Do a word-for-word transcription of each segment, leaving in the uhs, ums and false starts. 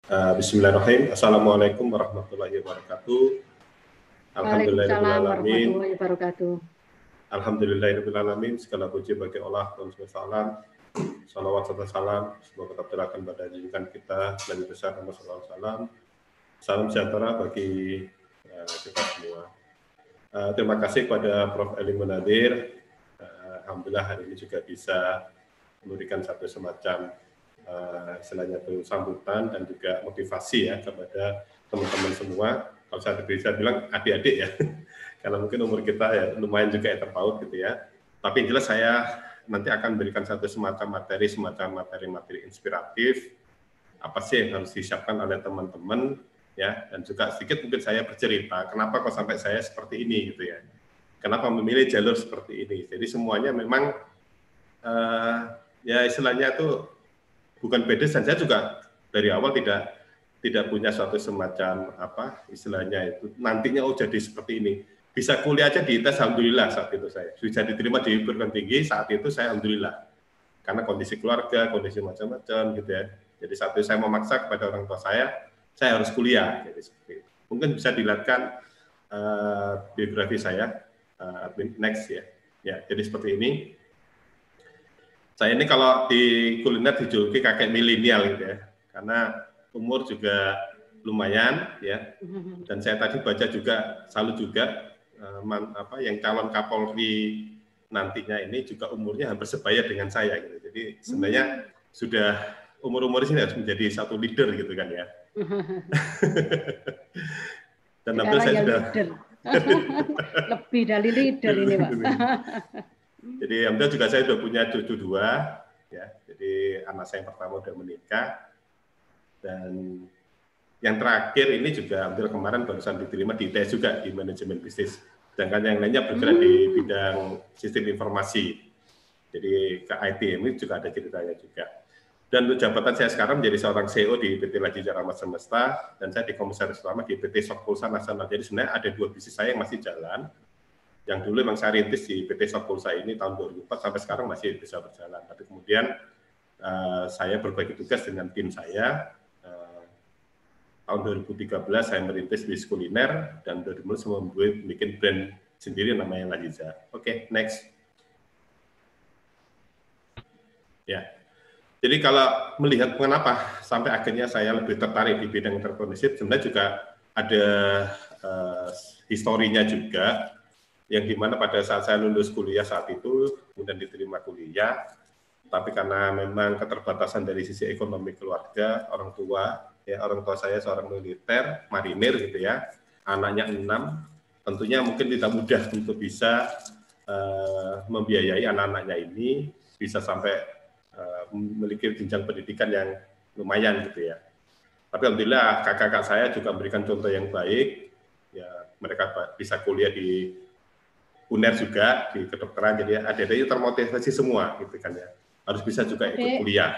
Uh, Bismillahirrahmanirrahim. Assalamualaikum warahmatullahi wabarakatuh. Waalaikumsalam Alhamdulillahirrahmanirrahim. warahmatullahi wabarakatuh. Alhamdulillahirrahmanirrahim. Segala puji bagi Allah dan salam. Salawat serta salam semoga tetap tercurahkan pada junjungan kita Nabi besar Muhammad shallallahu alaihi wasallam. Salam sejahtera bagi uh, kita semua. Uh, terima kasih kepada Profesor Eli Munadir. Uh, Alhamdulillah hari ini juga bisa memberikan satu semacam uh, istilahnya itu sambutan dan juga motivasi ya kepada teman-teman semua. Kalau saya bisa bilang adik-adik ya, karena mungkin umur kita ya lumayan juga ya terpaut gitu ya. Tapi yang jelas saya nanti akan memberikan satu semacam materi, semacam materi-materi inspiratif, apa sih yang harus disiapkan oleh teman-teman, ya, dan juga sedikit mungkin saya bercerita, kenapa kok sampai saya seperti ini gitu ya. Kenapa memilih jalur seperti ini. Jadi semuanya memang, uh, ya istilahnya itu bukan beda, dan saya juga dari awal tidak tidak punya suatu semacam apa istilahnya itu nantinya oh jadi seperti ini. Bisa kuliah aja di tes, alhamdulillah saat itu saya bisa diterima di perguruan tinggi saat itu saya alhamdulillah karena kondisi keluarga, kondisi macam-macam gitu ya. Jadi saat itu saya memaksa kepada orang tua saya, saya harus kuliah. Jadi seperti itu. Mungkin bisa dilihatkan uh, biografi saya uh, next ya. Ya, jadi seperti ini. Saya ini kalau di kuliner dijuluki kakek milenial gitu ya, karena umur juga lumayan ya, dan saya tadi baca juga salut juga eh, man, apa yang calon Kapolri nantinya ini juga umurnya hampir sebaya dengan saya gitu. Jadi sebenarnya hmm. sudah umur-umur ini harus menjadi satu leader gitu kan ya. Dan hampir saya sudah lebih dari leader ini Pak. Jadi hampir juga saya sudah punya cucu dua ya. Jadi anak saya yang pertama sudah menikah. Dan yang terakhir ini juga hampir kemarin barusan diterima di I T S juga di manajemen bisnis. Sedangkan yang lainnya bergerak hmm. di bidang sistem informasi. Jadi ke I T ini juga ada ceritanya juga. Dan untuk jabatan saya sekarang menjadi seorang C E O di P T Lajija Rahmat Semesta dan saya di komisaris utama di P T Sok Pulsa Nasional. Jadi sebenarnya ada dua bisnis saya yang masih jalan. Yang dulu memang saya rintis di P T Sok Pulsa ini tahun dua ribu empat sampai sekarang masih bisa berjalan. Tapi kemudian uh, saya berbagi tugas dengan tim saya. Tahun dua ribu tiga belas saya merintis bisnis kuliner dan dua ribu lima belas saya membuat bikin brand sendiri namanya Lajija. Oke, okay, next. Ya. Jadi kalau melihat mengapa sampai akhirnya saya lebih tertarik di bidang entrepreneurship, sebenarnya juga ada uh, historinya juga yang dimana pada saat saya lulus kuliah saat itu kemudian diterima kuliah, tapi karena memang keterbatasan dari sisi ekonomi keluarga, orang tua ya orang tua saya seorang militer, marinir gitu ya, anaknya enam, tentunya mungkin tidak mudah untuk bisa uh, membiayai anak-anaknya ini bisa sampai uh, memiliki jenjang pendidikan yang lumayan gitu ya. Tapi alhamdulillah kakak-kakak saya juga memberikan contoh yang baik, ya mereka bisa kuliah di U N E R juga di kedokteran, jadi adik-adiknya termotivasi semua gitu kan ya, harus bisa juga ikut kuliah.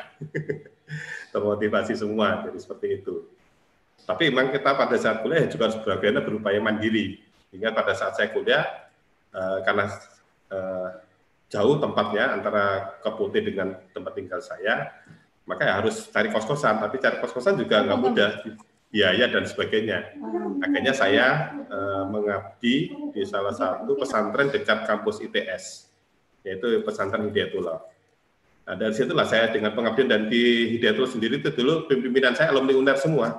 Termotivasi semua, jadi seperti itu. Tapi memang kita pada saat kuliah juga harus bagaimana berupaya mandiri. Hingga pada saat saya kuliah, uh, karena uh, jauh tempatnya antara Keputih dengan tempat tinggal saya, maka ya harus cari kos-kosan. Tapi cari kos-kosan juga nggak mudah, biaya dan sebagainya. Akhirnya saya uh, mengabdi di salah satu pesantren dekat kampus I T S, yaitu pesantren Hidayatullah. Nah, dari situlah saya dengan pengabdian dan di Hidayatullah sendiri itu dulu pimpinan saya alumni U N E R semua.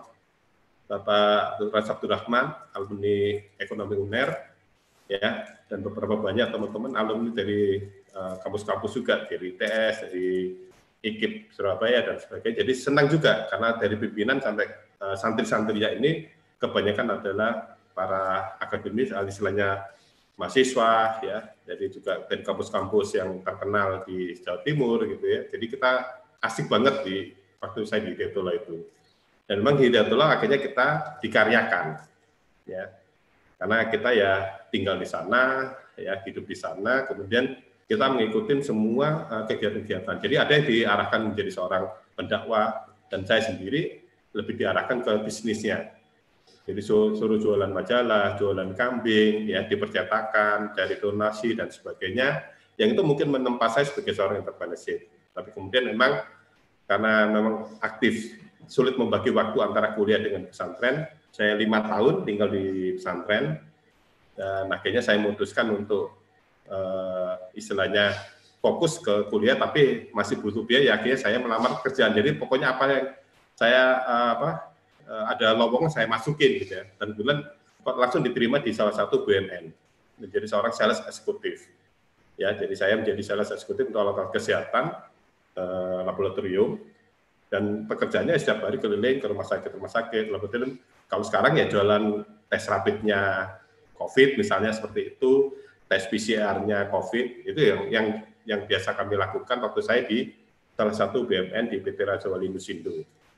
Bapak Doktor Abdurrahman, alumni ekonomi U N E R, ya, dan beberapa banyak teman-teman alumni dari kampus-kampus uh, juga, dari I T S, dari I K I P Surabaya, dan sebagainya. Jadi senang juga, karena dari pimpinan sampai uh, santri-santrinya ini, kebanyakan adalah para akademis, istilahnya mahasiswa ya, jadi juga dari kampus-kampus yang terkenal di Jawa Timur gitu ya. Jadi kita asik banget di waktu saya di Hidayatullah itu. Dan memang Hidayatullah akhirnya kita dikaryakan ya. Karena kita ya tinggal di sana, ya hidup di sana, kemudian kita mengikuti semua uh, kegiatan-kegiatan. Jadi ada yang diarahkan menjadi seorang pendakwah dan saya sendiri lebih diarahkan ke bisnisnya. Jadi suruh jualan majalah, jualan kambing, ya dipercetakan, cari donasi dan sebagainya. Yang itu mungkin menempa saya sebagai seorang entrepreneurship. Tapi kemudian memang karena memang aktif sulit membagi waktu antara kuliah dengan pesantren. Saya lima tahun tinggal di pesantren, dan akhirnya saya memutuskan untuk uh, istilahnya fokus ke kuliah, tapi masih butuh biaya. Akhirnya saya melamar kerjaan. Jadi pokoknya apa yang saya uh, apa uh, ada lowongan saya masukin gitu ya. Dan bulan langsung diterima di salah satu B U M N menjadi seorang sales eksekutif. Ya, jadi saya menjadi sales eksekutif untuk alat kesehatan uh, laboratorium, dan pekerjaannya setiap hari keliling ke rumah sakit rumah sakit laboratorium. Kalau sekarang ya jualan tes rapidnya COVID misalnya seperti itu, tes P C R-nya COVID, itu yang yang yang biasa kami lakukan waktu saya di salah satu B U M N di P T Raja Wali Nusindo.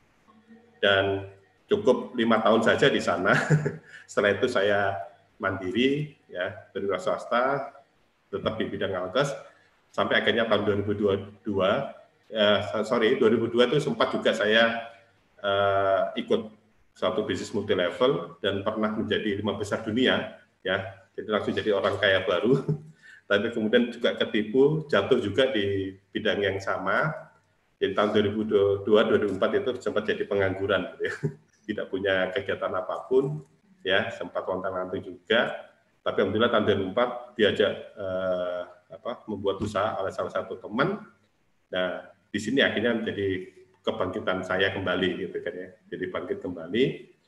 Dan cukup lima tahun saja di sana. Setelah itu saya mandiri, ya, berwira swasta, tetap di bidang alkes, sampai akhirnya tahun dua ribu dua puluh dua, eh, sorry, dua ribu dua itu sempat juga saya eh, ikut suatu bisnis multi level dan pernah menjadi lima besar dunia, ya, jadi langsung jadi orang kaya baru. Tapi kemudian juga ketipu, jatuh juga di bidang yang sama. Jadi tahun dua ribu dua puluh dua dua ribu empat itu sempat jadi pengangguran, gitu ya. Tidak punya kegiatan apapun, ya, sempat lontang-lantung juga. Tapi alhamdulillah tahun dua ribu empat diajak eh, apa, membuat usaha oleh salah satu teman. Nah, di sini akhirnya menjadi kebangkitan saya kembali, gitu kan ya. Jadi bangkit kembali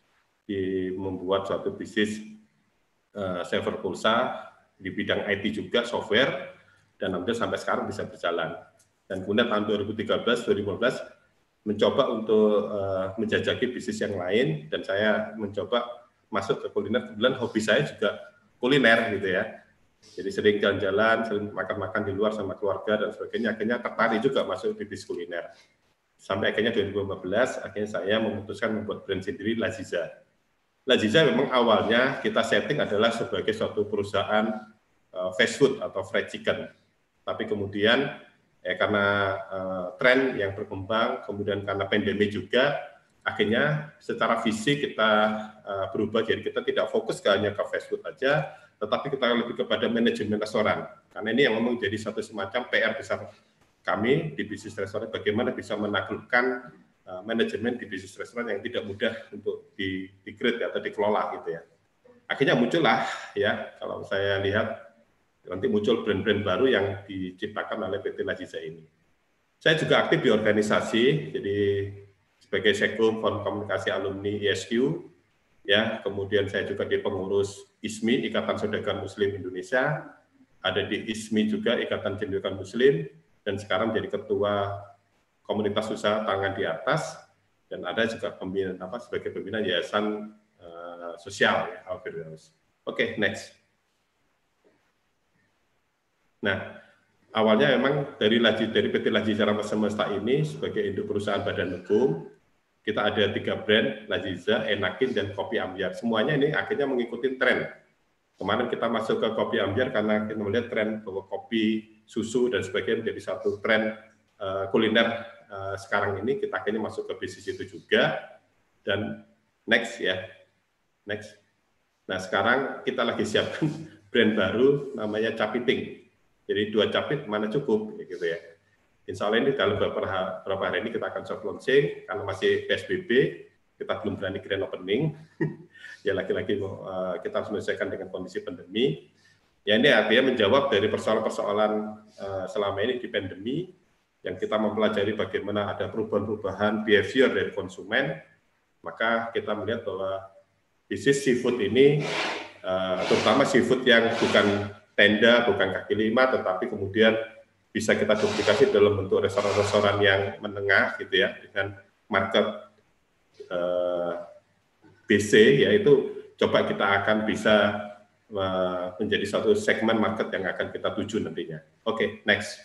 di membuat suatu bisnis eh, server pulsa di bidang I T juga, software, dan alhamdulillah sampai sekarang bisa berjalan. Dan kemudian tahun dua ribu tiga belas dua ribu lima belas mencoba untuk uh, menjajaki bisnis yang lain, dan saya mencoba masuk ke kuliner. Kebetulan hobi saya juga kuliner, gitu ya. Jadi sering jalan-jalan, sering makan-makan di luar sama keluarga dan sebagainya. Akhirnya tertarik juga masuk di bisnis kuliner. Sampai akhirnya dua ribu lima belas, akhirnya saya memutuskan membuat brand sendiri, Laziza. Laziza memang awalnya kita setting adalah sebagai suatu perusahaan uh, fast food atau fried chicken. Tapi kemudian eh, karena uh, tren yang berkembang, kemudian karena pandemi juga, akhirnya secara visi kita uh, berubah. Jadi kita tidak fokus ke hanya ke fast food aja, tetapi kita lebih kepada manajemen restoran. Karena ini yang memang jadi satu semacam P R besar kami di bisnis restoran, bagaimana bisa menaklukkan uh, manajemen di bisnis restoran yang tidak mudah untuk di, di create atau dikelola, gitu ya. Akhirnya muncullah, ya, kalau saya lihat nanti muncul brand-brand baru yang diciptakan oleh P T Laziza ini. Saya juga aktif di organisasi, jadi sebagai Sekum Forum Komunikasi Alumni I S Q, ya, kemudian saya juga di pengurus I S M I, Ikatan Saudagar Muslim Indonesia, ada di I S M I juga, Ikatan Cendekiawan Muslim, dan sekarang menjadi ketua komunitas usaha tangan di atas, dan ada juga pembina apa sebagai pembina yayasan uh, sosial, ya, Al-Firdaus. Oke, okay, next. Nah, awalnya memang dari Lazi, dari P T Laziza Rahmat Semesta ini sebagai induk perusahaan badan hukum, kita ada tiga brand, Laziza, Enakin, dan Kopi Ambyar. Semuanya ini akhirnya mengikuti tren. Kemarin kita masuk ke Kopi Ambyar karena kita melihat tren bahwa kopi, susu, dan sebagainya menjadi satu tren uh, kuliner uh, sekarang ini. Kita akhirnya masuk ke bisnis itu juga. Dan next ya, next. Nah, sekarang kita lagi siapkan brand baru namanya Capiting. Jadi dua capit mana cukup, gitu ya. Insya Allah ini dalam beberapa, beberapa hari ini kita akan soft launching, karena masih P S B B, kita belum berani grand opening. Ya lagi-lagi uh, kita harus menyelesaikan dengan kondisi pandemi. Ya ini artinya menjawab dari persoalan-persoalan uh, selama ini di pandemi, yang kita mempelajari bagaimana ada perubahan-perubahan behavior dari konsumen, maka kita melihat bahwa bisnis seafood ini, uh, terutama seafood yang bukan tenda, bukan kaki lima, tetapi kemudian bisa kita duplikasi dalam bentuk restoran-restoran yang menengah, gitu ya, dengan market eh, B C, yaitu coba kita akan bisa eh, menjadi satu segmen market yang akan kita tuju nantinya. Oke, okay, next.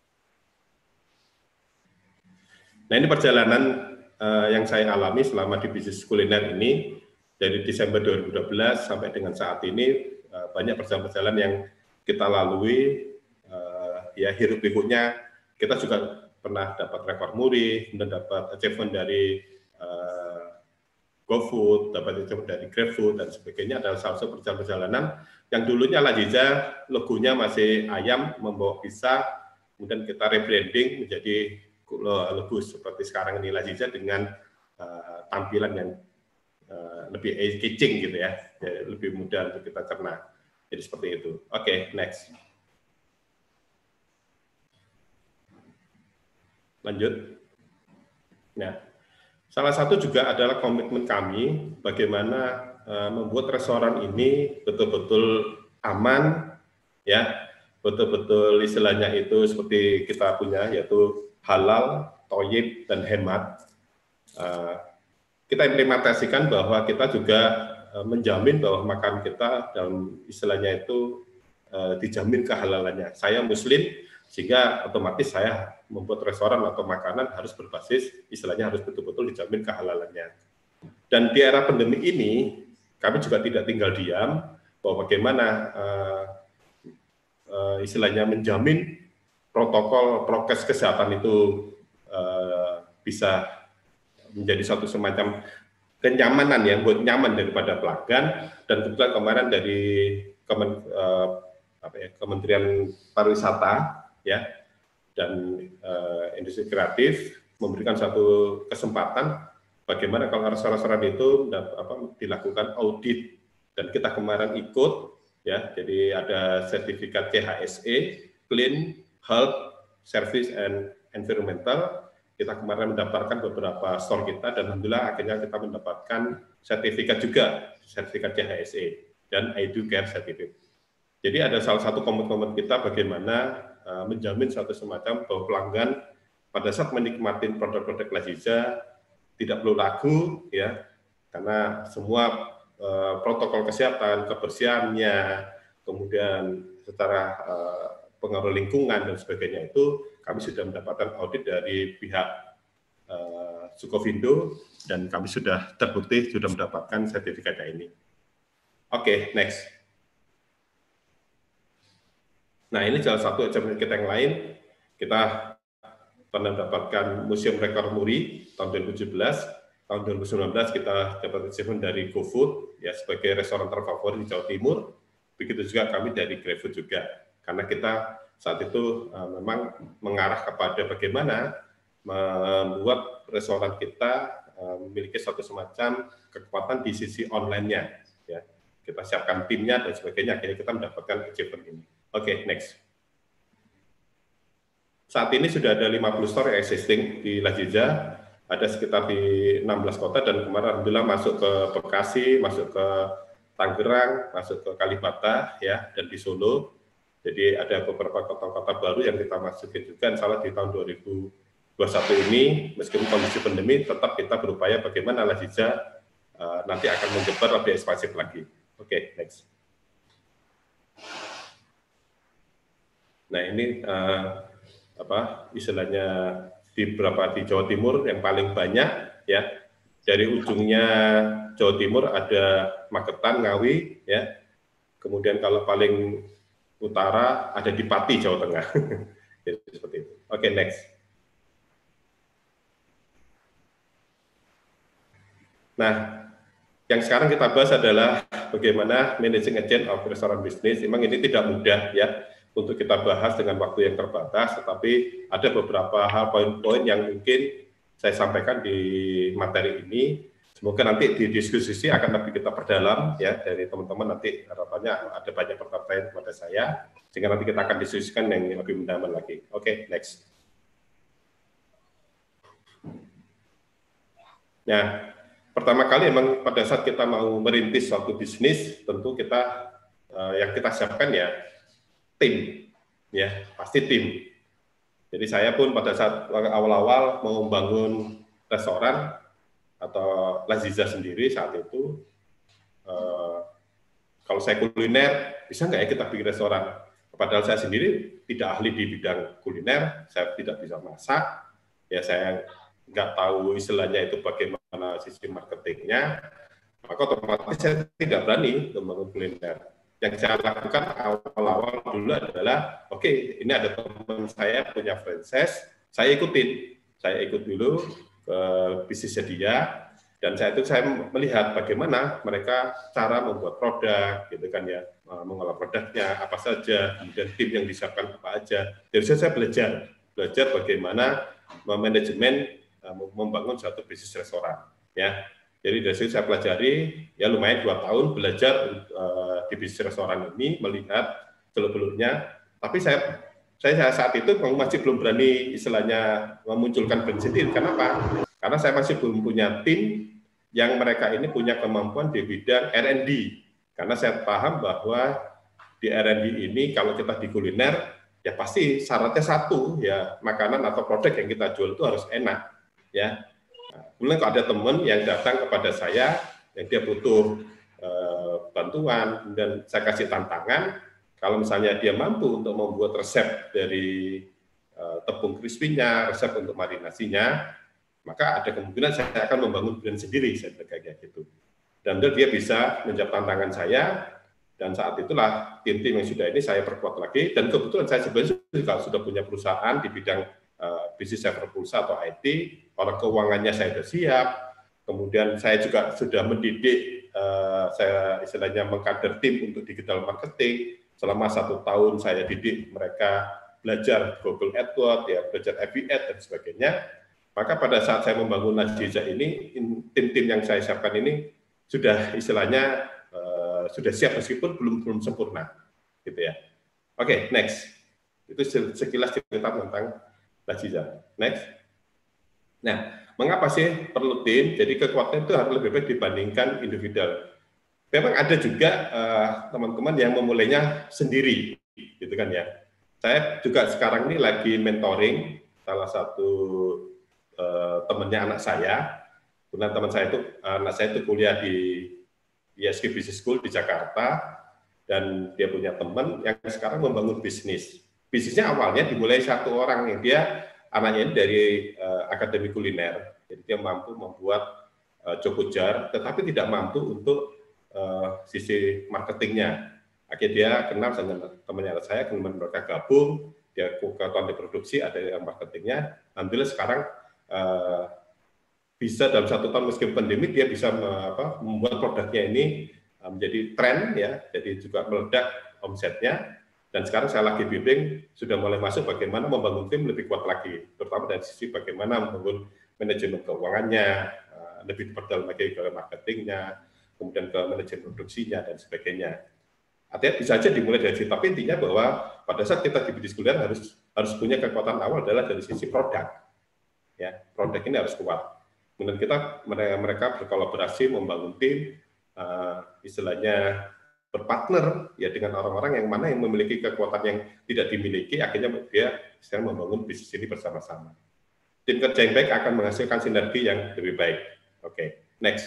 Nah, ini perjalanan eh, yang saya alami selama di bisnis kuliner ini, dari Desember dua ribu dua belas sampai dengan saat ini, eh, banyak perjalanan-perjalanan yang kita lalui, uh, ya hirup pikuknya. Kita juga pernah dapat rekor muri, kemudian dapat achievement dari uh, GoFood, dapat achievement dari GrabFood dan sebagainya. Adalah salah satu perjalanan yang dulunya Laziza, logonya masih ayam membawa pisah, kemudian kita rebranding menjadi logo seperti sekarang ini Laziza dengan uh, tampilan yang uh, lebih eye-catching gitu ya, ya, lebih mudah untuk kita cerna. Jadi seperti itu. Oke, okay, next. Lanjut. Nah, salah satu juga adalah komitmen kami bagaimana uh, membuat restoran ini betul-betul aman, ya, betul-betul istilahnya itu seperti kita punya, yaitu halal, thoyyib, dan hemat. Uh, kita implementasikan bahwa kita juga uh, menjamin bahwa makan kita dalam istilahnya itu uh, dijamin kehalalannya. Saya Muslim, sehingga otomatis saya membuat restoran atau makanan harus berbasis, istilahnya harus betul-betul dijamin kehalalannya. Dan di era pandemi ini, kami juga tidak tinggal diam, bahwa bagaimana uh, uh, istilahnya menjamin protokol prokes kesehatan itu uh, bisa menjadi suatu semacam kenyamanan yang buat nyaman daripada pelanggan. Dan kebetulan kemarin dari Kemen, uh, apa ya, Kementerian Pariwisata, ya, dan uh, industri kreatif memberikan satu kesempatan bagaimana kalau restoran-restoran itu apa, dilakukan audit, dan kita kemarin ikut, ya, jadi ada sertifikat C H S E, Clean, Health, Service and Environmental. Kita kemarin mendaftarkan beberapa store kita, dan alhamdulillah akhirnya kita mendapatkan sertifikat juga, sertifikat C H S E dan I D Care Certificate. Jadi ada salah satu komitmen kita bagaimana uh, menjamin suatu semacam bahwa pelanggan pada saat menikmati produk-produk Laziza tidak perlu ragu, ya, karena semua uh, protokol kesehatan, kebersihannya, kemudian secara uh, pengaruh lingkungan dan sebagainya itu kami sudah mendapatkan audit dari pihak uh, Sukovindo, dan kami sudah terbukti sudah mendapatkan sertifikatnya ini. Oke, okay, next. Nah, ini salah satu achievement kita yang lain. Kita pernah mendapatkan Museum Rekor Muri tahun dua ribu tujuh belas, tahun dua ribu sembilan belas kita dapat achievement dari GoFood, ya, sebagai restoran terfavorit di Jawa Timur. Begitu juga kami dari GrabFood juga, karena kita saat itu uh, memang mengarah kepada bagaimana membuat restoran kita uh, memiliki suatu semacam kekuatan di sisi online-nya, ya. Kita siapkan timnya dan sebagainya, akhirnya kita mendapatkan achievement ini. Oke, okay, next. Saat ini sudah ada lima puluh store yang existing di Laziza, ada sekitar di enam belas kota, dan kemarin alhamdulillah masuk ke Bekasi, masuk ke Tangerang, masuk ke Kalibata, ya, dan di Solo. Jadi ada beberapa kota-kota baru yang kita masukin juga, insya Allah di tahun dua ribu dua puluh satu ini, meskipun kondisi pandemi, tetap kita berupaya bagaimana Laziza uh, nanti akan menyebar lebih ekspansif lagi. Oke, okay, next. Nah, ini uh, apa istilahnya di beberapa di Jawa Timur yang paling banyak, ya, dari ujungnya Jawa Timur ada Magetan, Ngawi, ya, kemudian kalau paling utara ada di Pati, Jawa Tengah. Jadi seperti itu. Oke, okay, next. Nah, yang sekarang kita bahas adalah bagaimana managing agent of restaurant business. Memang ini tidak mudah, ya, untuk kita bahas dengan waktu yang terbatas, tetapi ada beberapa hal poin-poin yang mungkin saya sampaikan di materi ini. Semoga nanti di diskusi akan lebih kita perdalam, ya, dari teman-teman. Nanti harapannya ada banyak pertanyaan kepada saya, sehingga nanti kita akan diskusikan yang lebih mendalam lagi. Oke, okay, next. Nah, pertama kali emang pada saat kita mau merintis suatu bisnis, tentu kita uh, yang kita siapkan ya tim, ya, pasti tim. Jadi saya pun pada saat awal-awal mau membangun restoran atau Laziza sendiri saat itu, uh, kalau saya kuliner, bisa nggak ya kita bikin restoran? Padahal saya sendiri tidak ahli di bidang kuliner, saya tidak bisa masak, ya, saya nggak tahu istilahnya itu bagaimana sisi marketingnya, maka otomatis saya tidak berani membangun kuliner. Yang saya lakukan awal-awal dulu adalah, oke, okay, ini ada teman saya punya franchise, saya ikutin, saya ikut dulu ke bisnisnya dia, dan saya itu saya melihat bagaimana mereka cara membuat produk, gitu kan, ya, mengolah produknya apa saja, kemudian tim yang disiapkan apa aja. Jadi saya belajar, belajar bagaimana manajemen uh, membangun suatu bisnis restoran. Ya, jadi dari situ saya pelajari, ya lumayan dua tahun belajar uh, di bisnis restoran ini, melihat seluk-beluknya. Tapi saya, saya saat itu masih belum berani istilahnya memunculkan brand sendiri. Kenapa? Karena saya masih belum punya tim yang mereka ini punya kemampuan di bidang R and D. Karena saya paham bahwa di R and D ini kalau kita di kuliner, ya pasti syaratnya satu, ya makanan atau produk yang kita jual itu harus enak. Ya. Nah, kemudian kalau ada teman yang datang kepada saya, yang dia butuh eh, bantuan, dan saya kasih tantangan, kalau misalnya dia mampu untuk membuat resep dari eh, tepung crispy-nya, resep untuk marinasinya, maka ada kemungkinan saya akan membangun brand sendiri, saya kayak gitu. Dan dia bisa menjawab tantangan saya, dan saat itulah tim-tim yang sudah ini saya perkuat lagi, dan kebetulan saya sebenarnya juga sudah punya perusahaan di bidang uh, bisnis server pulsa atau I T, orang keuangannya saya sudah siap, kemudian saya juga sudah mendidik, uh, saya istilahnya mengkader tim untuk digital marketing, selama satu tahun saya didik mereka belajar Google AdWords, ya, belajar A B Ads, dan sebagainya. Maka pada saat saya membangun Najija ini, tim-tim yang saya siapkan ini sudah istilahnya uh, sudah siap meskipun belum belum sempurna, gitu ya. Oke, okay, next. Itu sekilas cerita tentang Najija. Next. Nah, mengapa sih perlu tim? Jadi kekuatan itu harus lebih baik dibandingkan individual. Memang ada juga teman-teman uh, yang memulainya sendiri, gitu kan ya. Saya juga sekarang ini lagi mentoring salah satu Uh, temannya anak saya, kemudian teman saya itu anak saya itu kuliah di I S G Business School di Jakarta, dan dia punya teman yang sekarang membangun bisnis. Bisnisnya awalnya dimulai satu orang, yang dia anaknya ini dari uh, akademi kuliner, jadi dia mampu membuat uh, cokojar, tetapi tidak mampu untuk uh, sisi marketingnya. Akhirnya dia kenal dengan temannya anak saya, kemudian mereka gabung, dia kebutuhan diproduksi, ada yang marketingnya. Alhamdulillah sekarang Uh, bisa dalam satu tahun meskipun pandemi dia bisa uh, apa, membuat produknya ini uh, menjadi tren, ya, jadi juga meledak omsetnya. Dan sekarang saya lagi bimbing, sudah mulai masuk bagaimana membangun tim lebih kuat lagi, terutama dari sisi bagaimana membangun manajemen keuangannya, uh, lebih diperdalam lagi ke marketingnya, kemudian ke manajemen produksinya dan sebagainya. Artinya bisa saja dimulai dari situ, tapi intinya bahwa pada saat kita di bisnis kuliner harus harus punya kekuatan awal adalah dari sisi produk. Ya, produk ini harus kuat. Kemudian kita mereka, mereka berkolaborasi membangun tim, uh, istilahnya berpartner ya dengan orang-orang yang mana yang memiliki kekuatan yang tidak dimiliki, akhirnya dia sekarang membangun bisnis ini bersama-sama. Tim kerja yang baik akan menghasilkan sinergi yang lebih baik. Oke, okay, next.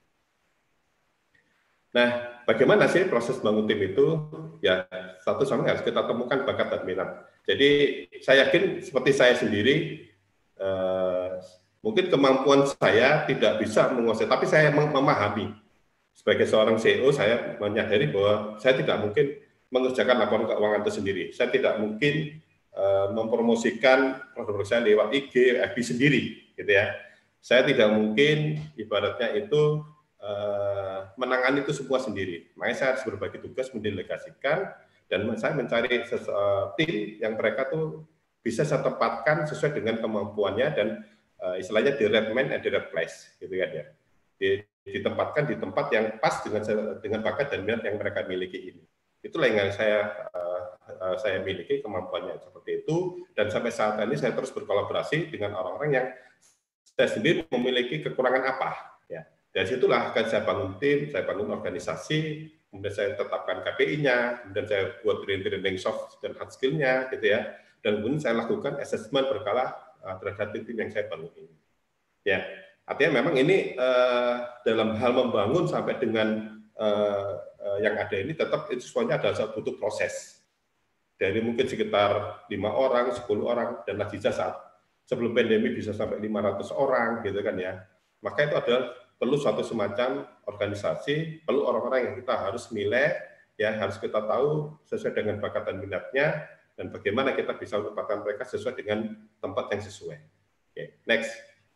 Nah, bagaimana sih proses bangun tim itu? Ya, satu sama harus kita temukan bakat dan minat. Jadi saya yakin seperti saya sendiri, Uh, mungkin kemampuan saya tidak bisa menguasai, tapi saya memahami. Sebagai seorang C E O, saya menyadari bahwa saya tidak mungkin mengerjakan laporan keuangan itu sendiri. Saya tidak mungkin uh, mempromosikan produk saya lewat I G, F B sendiri, gitu ya. Saya tidak mungkin ibaratnya itu uh, menangani itu semua sendiri. Makanya saya harus berbagi tugas, mendelegasikan, dan saya mencari uh, tim yang mereka tuh bisa saya tempatkan sesuai dengan kemampuannya, dan uh, istilahnya the right man and the right place, gitu kan ya. Ditempatkan di tempat yang pas dengan dengan bakat dan minat yang mereka miliki ini. Itulah yang saya uh, uh, saya miliki kemampuannya seperti itu, dan sampai saat ini saya terus berkolaborasi dengan orang-orang yang saya sendiri memiliki kekurangan apa. Ya, dari situlah akan saya bangun tim, saya bangun organisasi, kemudian saya tetapkan K P I-nya, kemudian saya buat training soft dan hard skill-nya, gitu ya. Dan kemudian saya lakukan asesmen berkala uh, terhadap tim yang saya bangun ini. Ya, artinya memang ini uh, dalam hal membangun sampai dengan uh, uh, yang ada ini tetap itu semuanya adalah butuh proses. Dari mungkin sekitar lima orang, sepuluh orang, dan Najija saat sebelum pandemi bisa sampai lima ratus orang, gitu kan ya. Maka itu adalah perlu suatu semacam organisasi, perlu orang-orang yang kita harus nilai, ya harus kita tahu sesuai dengan bakat dan minatnya, dan bagaimana kita bisa menempatkan mereka sesuai dengan tempat yang sesuai. Oke, okay, next.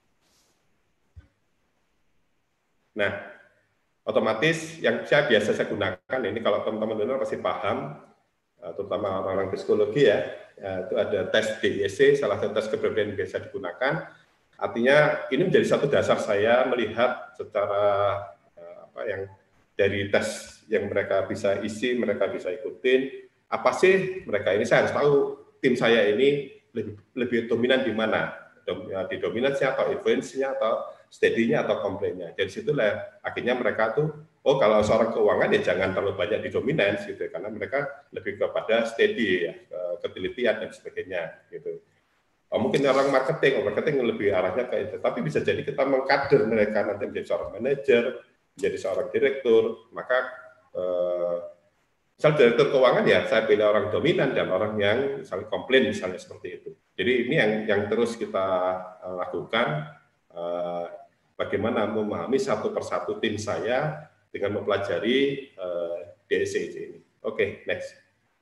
Nah, otomatis yang saya biasa saya gunakan ini, kalau teman-teman dengar pasti paham, terutama orang-orang psikologi ya, itu ada tes D I S C, salah satu tes kepribadian yang biasa digunakan. artinya ini menjadi satu dasar saya melihat secara uh, apa yang dari tes yang mereka bisa isi, mereka bisa ikutin, apa sih mereka ini, saya harus tahu tim saya ini lebih, lebih dominan di mana, di dominansinya atau influence-nya atau steady-nya atau komplainnya. Dari situlah akhirnya mereka tuh, oh kalau seorang keuangan ya jangan terlalu banyak di dominance gitu, karena mereka lebih kepada steady ya, ketelitian dan sebagainya gitu. Oh, mungkin orang marketing, orang marketing lebih arahnya ke itu, tapi bisa jadi kita mengkader mereka nanti menjadi seorang manajer, menjadi seorang direktur, maka eh, misal direktur keuangan ya saya pilih orang dominan dan orang yang misalnya komplain misalnya seperti itu. Jadi ini yang yang terus kita uh, lakukan, uh, bagaimana memahami satu persatu tim saya dengan mempelajari uh, D S C C ini. Oke, okay, next.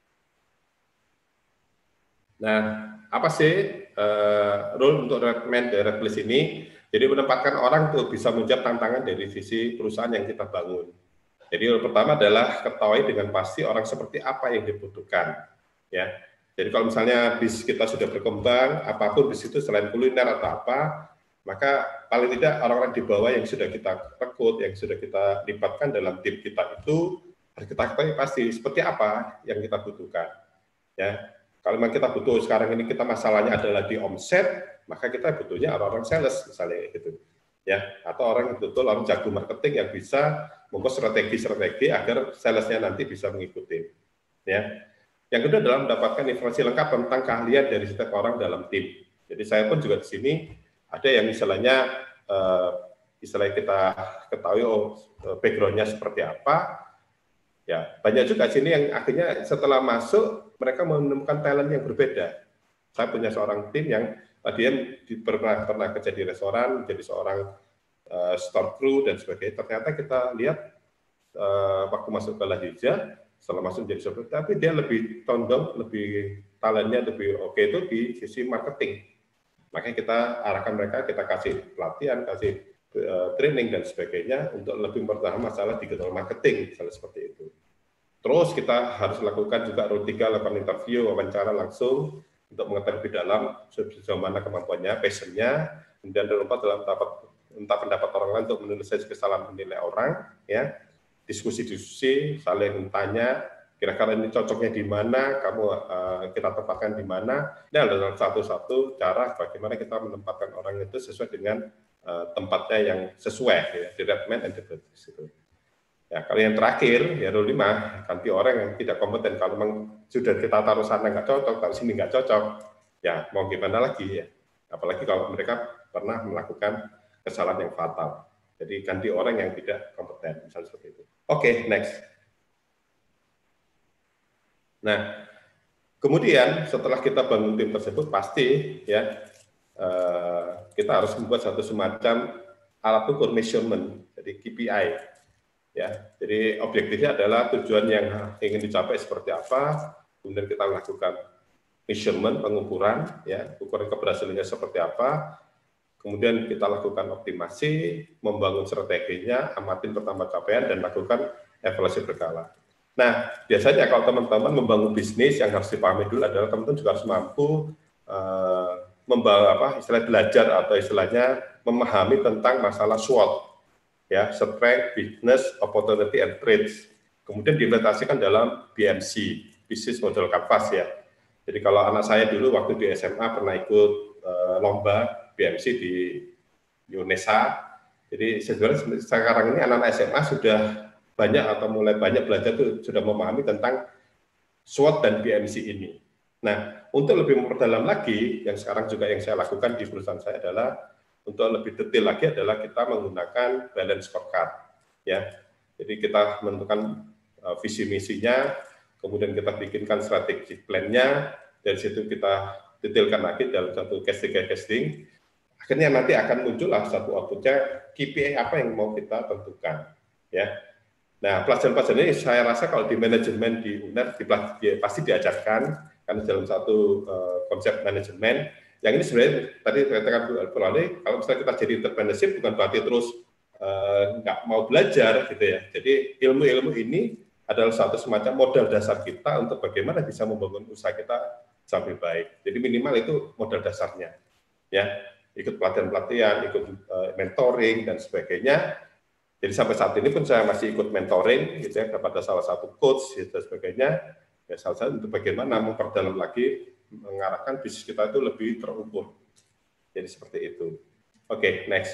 Nah, apa sih uh, role untuk recruitment direct list ini? Jadi menempatkan orang untuk bisa menjawab tantangan dari sisi perusahaan yang kita bangun. Jadi yang pertama adalah ketahui dengan pasti orang seperti apa yang dibutuhkan, ya. Jadi kalau misalnya bis kita sudah berkembang, apapun bis itu selain kuliner atau apa, maka paling tidak orang-orang di bawah yang sudah kita rekrut, yang sudah kita libatkan dalam tim kita itu harus kita ketahui pasti seperti apa yang kita butuhkan, ya. Kalau memang kita butuh sekarang ini kita masalahnya adalah di omset, maka kita butuhnya orang-orang sales misalnya gitu. Ya, atau orang betul orang jago marketing yang bisa membuat strategi-strategi agar salesnya nanti bisa mengikuti. Ya, yang kedua adalah mendapatkan informasi lengkap tentang keahlian dari setiap orang dalam tim. Jadi saya pun juga di sini ada yang istilahnya uh, istilahnya kita ketahui oh backgroundnya seperti apa. Ya, banyak juga di sini yang akhirnya setelah masuk mereka menemukan talent yang berbeda. Saya punya seorang tim yang dia pernah pernah kerja di restoran, menjadi seorang uh, store crew dan sebagainya. Ternyata kita lihat uh, waktu masuk ke Lahija, setelah masuk menjadi seperti, tapi dia lebih condong, lebih talentnya lebih oke okay itu di sisi marketing. Makanya kita arahkan mereka, kita kasih pelatihan, kasih uh, training dan sebagainya untuk lebih mempertahankan masalah digital marketing, misalnya seperti itu. Terus kita harus lakukan juga rule tiga, lakukan interview, wawancara langsung untuk mengetahui lebih dalam sejauh mana kemampuannya, passionnya, kemudian terlompat dalam tahap entah pendapat orang lain untuk menyelesaikan kesalahan menilai orang, ya, diskusi-diskusi, saling tanya, kira-kira ini cocoknya di mana, kamu uh, kita tempatkan di mana. Ini adalah satu-satu cara bagaimana kita menempatkan orang itu sesuai dengan uh, tempatnya yang sesuai, ya, di recommend and development. Ya, kalau yang terakhir, ya rule lima, ganti orang yang tidak kompeten. Kalau memang sudah kita taruh sana nggak cocok, taruh sini nggak cocok, ya mau gimana lagi ya. Apalagi kalau mereka pernah melakukan kesalahan yang fatal. Jadi ganti orang yang tidak kompeten, misalnya seperti itu. Oke, okay, next. Nah, kemudian setelah kita bangun tim tersebut, pasti ya kita harus membuat satu semacam alat ukur measurement, jadi K P I. Ya, jadi objektifnya adalah tujuan yang ingin dicapai seperti apa, kemudian kita lakukan measurement, pengukuran, ya, ukuran keberhasilannya seperti apa, kemudian kita lakukan optimasi, membangun strateginya, amatin pertama capaian, dan lakukan evaluasi berkala. Nah, biasanya kalau teman-teman membangun bisnis yang harus dipahami dulu adalah teman-teman juga harus mampu uh, membawa apa istilah belajar atau istilahnya memahami tentang masalah SWOT. Ya, strength, business, opportunity, and threats. Kemudian diimplementasikan dalam B M C, Business Model Canvas ya. Jadi kalau anak saya dulu waktu di S M A pernah ikut uh, lomba B M C di UNESA. Jadi sebenarnya sekarang ini anak-anak S M A sudah banyak atau mulai banyak belajar tuh sudah memahami tentang SWOT dan B M C ini. Nah, untuk lebih memperdalam lagi, yang sekarang juga yang saya lakukan di perusahaan saya adalah untuk lebih detail lagi adalah kita menggunakan balance scorecard, ya. Jadi kita menentukan uh, visi misinya, kemudian kita bikinkan strategi plan-nya, dari situ kita detailkan lagi dalam satu casting-casting. Akhirnya nanti akan muncullah satu outputnya K P I apa yang mau kita tentukan, ya. Nah, pelajaran-pelajaran ini saya rasa kalau di manajemen di U N E R di, pasti diajarkan karena dalam satu uh, konsep manajemen. Yang ini sebenarnya tadi katakan Bu Ali, kalau misalnya kita jadi entrepreneurship bukan berarti terus uh, nggak mau belajar gitu ya. Jadi ilmu-ilmu ini adalah satu semacam modal dasar kita untuk bagaimana bisa membangun usaha kita sampai baik. Jadi minimal itu modal dasarnya, ya. ikut pelatihan-pelatihan, ikut uh, mentoring dan sebagainya. Jadi sampai saat ini pun saya masih ikut mentoring gitu ya kepada salah satu coach gitu, dan sebagainya. Ya salah satu untuk bagaimana memperdalam lagi mengarahkan bisnis kita itu lebih terukur. Jadi seperti itu. Oke, okay, next.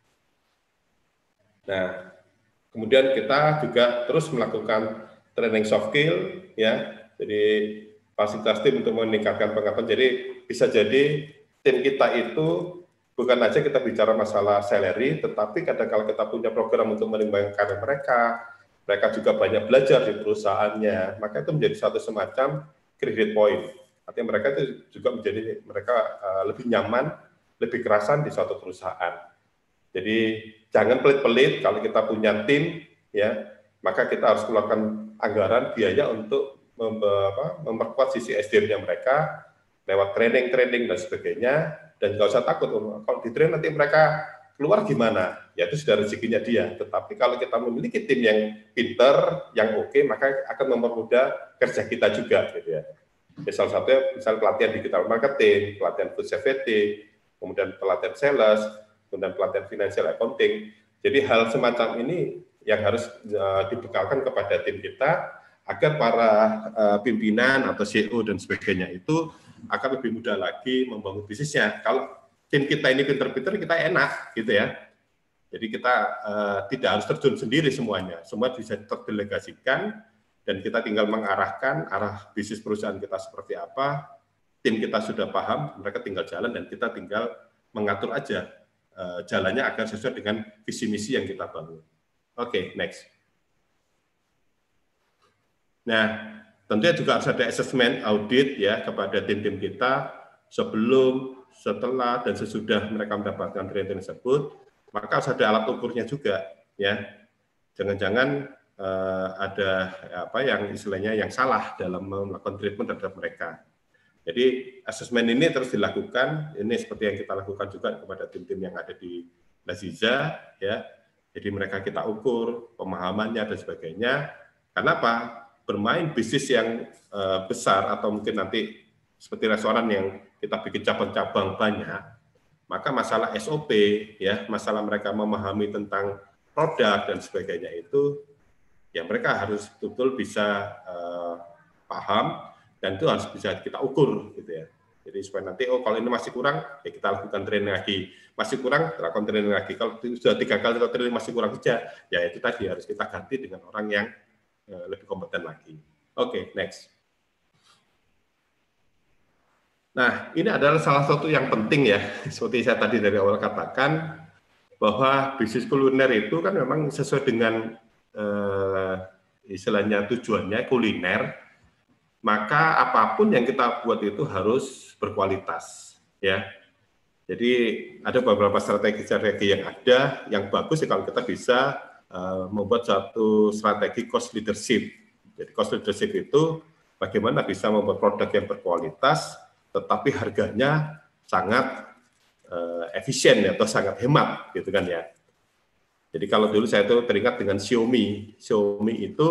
Nah, kemudian kita juga terus melakukan training soft skill ya. Jadi fasilitas tim untuk meningkatkan pengetahuan. Jadi bisa jadi tim kita itu bukan aja kita bicara masalah salary, tetapi kadang-kala kita punya program untuk mengembangkan karir mereka, mereka juga banyak belajar di perusahaannya, maka itu menjadi satu semacam credit point. Artinya mereka itu juga menjadi mereka uh, lebih nyaman, lebih kerasan di suatu perusahaan. Jadi jangan pelit-pelit kalau kita punya tim, ya maka kita harus keluarkan anggaran biaya untuk mem apa, memperkuat sisi S D M-nya mereka lewat training-training dan sebagainya. Dan nggak usah takut, kalau di train nanti mereka keluar gimana, ya itu sudah rezekinya dia. Tetapi kalau kita memiliki tim yang pinter, yang oke, maka akan mempermudah kerja kita juga, gitu ya. Misal satunya, misal pelatihan digital marketing, pelatihan food safety, kemudian pelatihan sales, kemudian pelatihan financial accounting. Jadi hal semacam ini yang harus uh, dibekalkan kepada tim kita, agar para uh, pimpinan atau C E O dan sebagainya itu akan lebih mudah lagi membangun bisnisnya. Kalau tim kita ini pinter-pinter, kita enak gitu ya. Jadi kita uh, tidak harus terjun sendiri semuanya, semua bisa terdelegasikan dan kita tinggal mengarahkan arah bisnis perusahaan kita seperti apa. Tim kita sudah paham, mereka tinggal jalan dan kita tinggal mengatur aja uh, jalannya agar sesuai dengan visi misi yang kita bangun. Oke, okay, next. Nah, tentunya juga harus ada assessment audit ya kepada tim-tim kita sebelum, setelah, dan sesudah mereka mendapatkan training tersebut, maka harus ada alat ukurnya juga ya. Jangan-jangan uh, ada apa yang istilahnya yang salah dalam melakukan treatment terhadap mereka. Jadi assessment ini terus dilakukan, ini seperti yang kita lakukan juga kepada tim-tim yang ada di Laziza ya. Jadi mereka kita ukur pemahamannya dan sebagainya. Kenapa? Bermain bisnis yang uh, besar atau mungkin nanti seperti restoran yang kita bikin cabang-cabang banyak, maka masalah S O P ya, masalah mereka memahami tentang produk dan sebagainya itu ya mereka harus betul-betul bisa uh, paham dan itu harus bisa kita ukur gitu ya. Jadi supaya nanti oh kalau ini masih kurang ya kita lakukan training lagi, masih kurang kita lakukan training lagi. Kalau sudah tiga kali kita training masih kurang saja, ya itu tadi harus kita ganti dengan orang yang lebih kompeten lagi. Oke, okay, next. Nah, ini adalah salah satu yang penting ya, seperti saya tadi dari awal katakan, bahwa bisnis kuliner itu kan memang sesuai dengan eh, istilahnya tujuannya kuliner, maka apapun yang kita buat itu harus berkualitas, ya. Jadi ada beberapa strategi-strategi yang ada, yang bagus ya kalau kita bisa Uh, membuat satu strategi cost leadership. Jadi cost leadership itu bagaimana bisa membuat produk yang berkualitas, tetapi harganya sangat uh, efisien atau sangat hemat, gitu kan ya. Jadi kalau dulu saya tuh teringat dengan Xiaomi. Xiaomi itu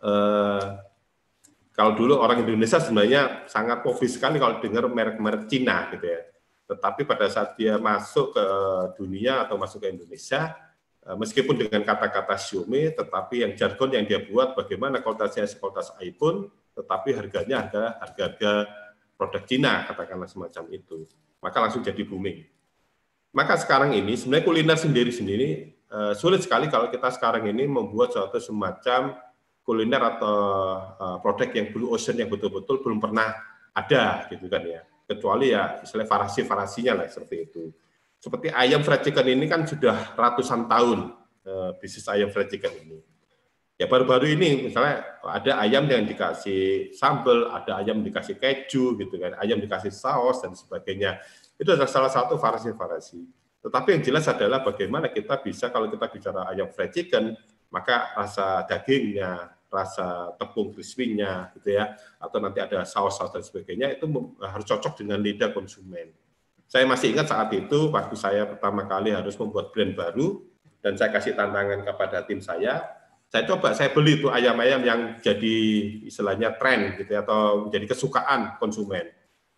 uh, kalau dulu orang Indonesia sebenarnya sangat fokus sekali kalau dengar merek-merek Cina, gitu ya. Tetapi pada saat dia masuk ke dunia atau masuk ke Indonesia, meskipun dengan kata-kata Xiaomi, tetapi yang jargon yang dia buat bagaimana kualitasnya kualitas iPhone, tetapi harganya adalah harga-harga produk Cina, katakanlah semacam itu. Maka langsung jadi booming. Maka sekarang ini sebenarnya kuliner sendiri-sendiri uh, sulit sekali kalau kita sekarang ini membuat suatu semacam kuliner atau uh, produk yang blue ocean yang betul-betul belum pernah ada, gitu kan ya. Kecuali ya istilah variasi-variasinya lah seperti itu. Seperti ayam fried chicken ini kan sudah ratusan tahun eh, bisnis ayam fried chicken ini. Ya baru-baru ini misalnya ada ayam yang dikasih sambal, ada ayam dikasih keju gitu kan, ayam dikasih saus dan sebagainya. Itu adalah salah satu variasi-variasi. Tetapi yang jelas adalah bagaimana kita bisa kalau kita bicara ayam fried chicken, maka rasa dagingnya, rasa tepung crispy-nya gitu ya, atau nanti ada saus-saus dan sebagainya itu harus cocok dengan lidah konsumen. Saya masih ingat saat itu waktu saya pertama kali harus membuat brand baru dan saya kasih tantangan kepada tim saya. Saya coba saya beli itu ayam-ayam yang jadi istilahnya tren gitu ya, atau menjadi kesukaan konsumen.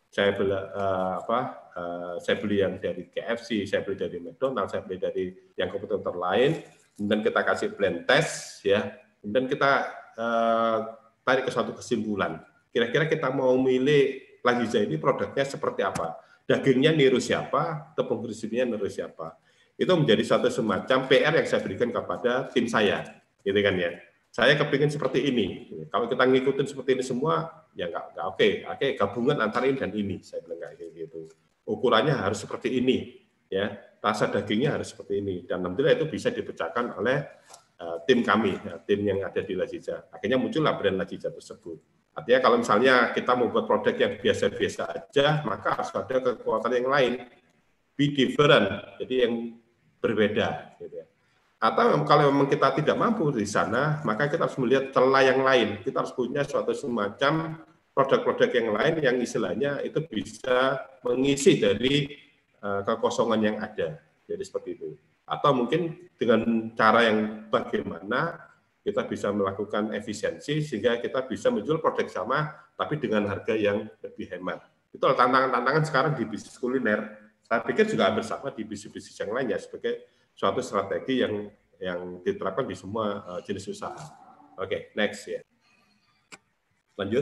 saya beli uh, apa uh, saya beli yang dari K F C, saya beli dari McDonald, saya beli dari yang kompetitor lain, kemudian kita kasih blend test ya, kemudian kita uh, tarik ke suatu kesimpulan. Kira-kira kita mau milih Laziza ini produknya seperti apa? Dagingnya niru siapa? Tepung crispy-nya niru siapa? Itu menjadi suatu semacam P R yang saya berikan kepada tim saya, gitu kan ya. Saya kepingin seperti ini. Kalau kita ngikutin seperti ini semua, ya nggak nggak oke. Oke, gabungan antara ini dan ini. Saya bilang kayak gitu. Ukurannya harus seperti ini, ya. Rasa dagingnya harus seperti ini. Dan alhamdulillah itu bisa dipecahkan oleh uh, tim kami, ya, tim yang ada di Laziza. Akhirnya muncullah brand Laziza tersebut. Artinya kalau misalnya kita membuat produk yang biasa-biasa aja, maka harus ada kekuatan yang lain, be different, jadi yang berbeda. Gitu ya. Atau kalau memang kita tidak mampu di sana, maka kita harus melihat celah yang lain. Kita harus punya suatu semacam produk-produk yang lain yang istilahnya itu bisa mengisi dari uh, kekosongan yang ada. Jadi seperti itu. Atau mungkin dengan cara yang bagaimana kita bisa melakukan efisiensi sehingga kita bisa menjual produk sama tapi dengan harga yang lebih hemat. Itu tantangan-tantangan sekarang di bisnis kuliner. Saya pikir juga hampir sama di bisnis-bisnis yang lainnya sebagai suatu strategi yang yang diterapkan di semua uh, jenis usaha. Oke, okay, next ya. Lanjut.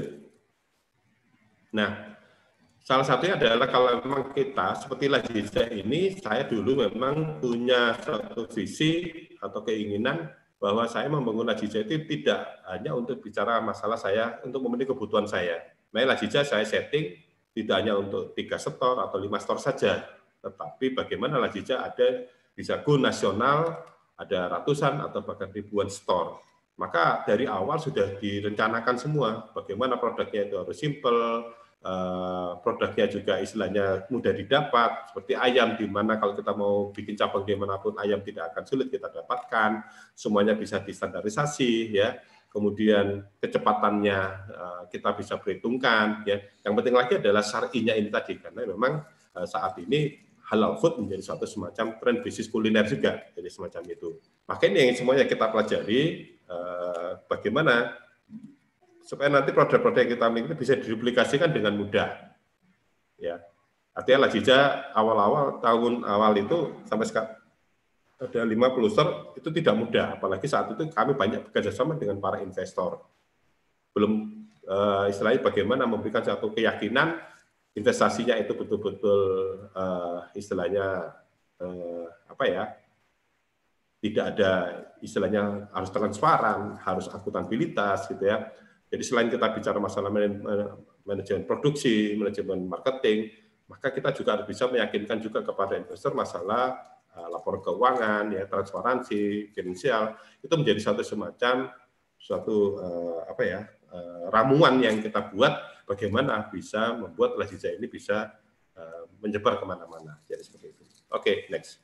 Nah, salah satunya adalah kalau memang kita seperti Laziza ini, saya dulu memang punya suatu visi atau keinginan bahwa saya membangun Laziza itu tidak hanya untuk bicara masalah saya untuk memenuhi kebutuhan saya. Nah, Laziza saya setting tidak hanya untuk tiga store atau lima store saja, tetapi bagaimana Laziza ada bisa go nasional, ada ratusan atau bahkan ribuan store. Maka dari awal sudah direncanakan semua, bagaimana produknya itu harus simple, produknya juga istilahnya mudah didapat, seperti ayam, di mana kalau kita mau bikin cabang dimanapun, ayam tidak akan sulit kita dapatkan, semuanya bisa distandarisasi, ya. Kemudian kecepatannya kita bisa perhitungkan, ya. Yang penting lagi adalah syar'inya ini tadi, karena memang saat ini halal food menjadi suatu semacam tren bisnis kuliner juga, jadi semacam itu. Makanya yang semuanya kita pelajari, eh, bagaimana supaya nanti produk-produk yang kita miliki bisa diduplikasikan dengan mudah. Ya, artinya Laziza awal-awal tahun awal itu sampai sekarang ada lima puluh store itu tidak mudah, apalagi saat itu kami banyak bekerja sama dengan para investor. Belum eh, istilahnya bagaimana memberikan satu keyakinan investasinya itu betul-betul uh, istilahnya uh, apa ya, tidak ada istilahnya harus transparan, harus akuntabilitas gitu ya. Jadi selain kita bicara masalah manajemen produksi, manajemen marketing, maka kita juga harus bisa meyakinkan juga kepada investor masalah uh, laporan keuangan, ya, transparansi, finansial, itu menjadi satu semacam suatu uh, apa ya uh, ramuan yang kita buat. Bagaimana bisa membuat Laziza ini bisa uh, menyebar kemana-mana. Jadi seperti itu. Oke, okay, next.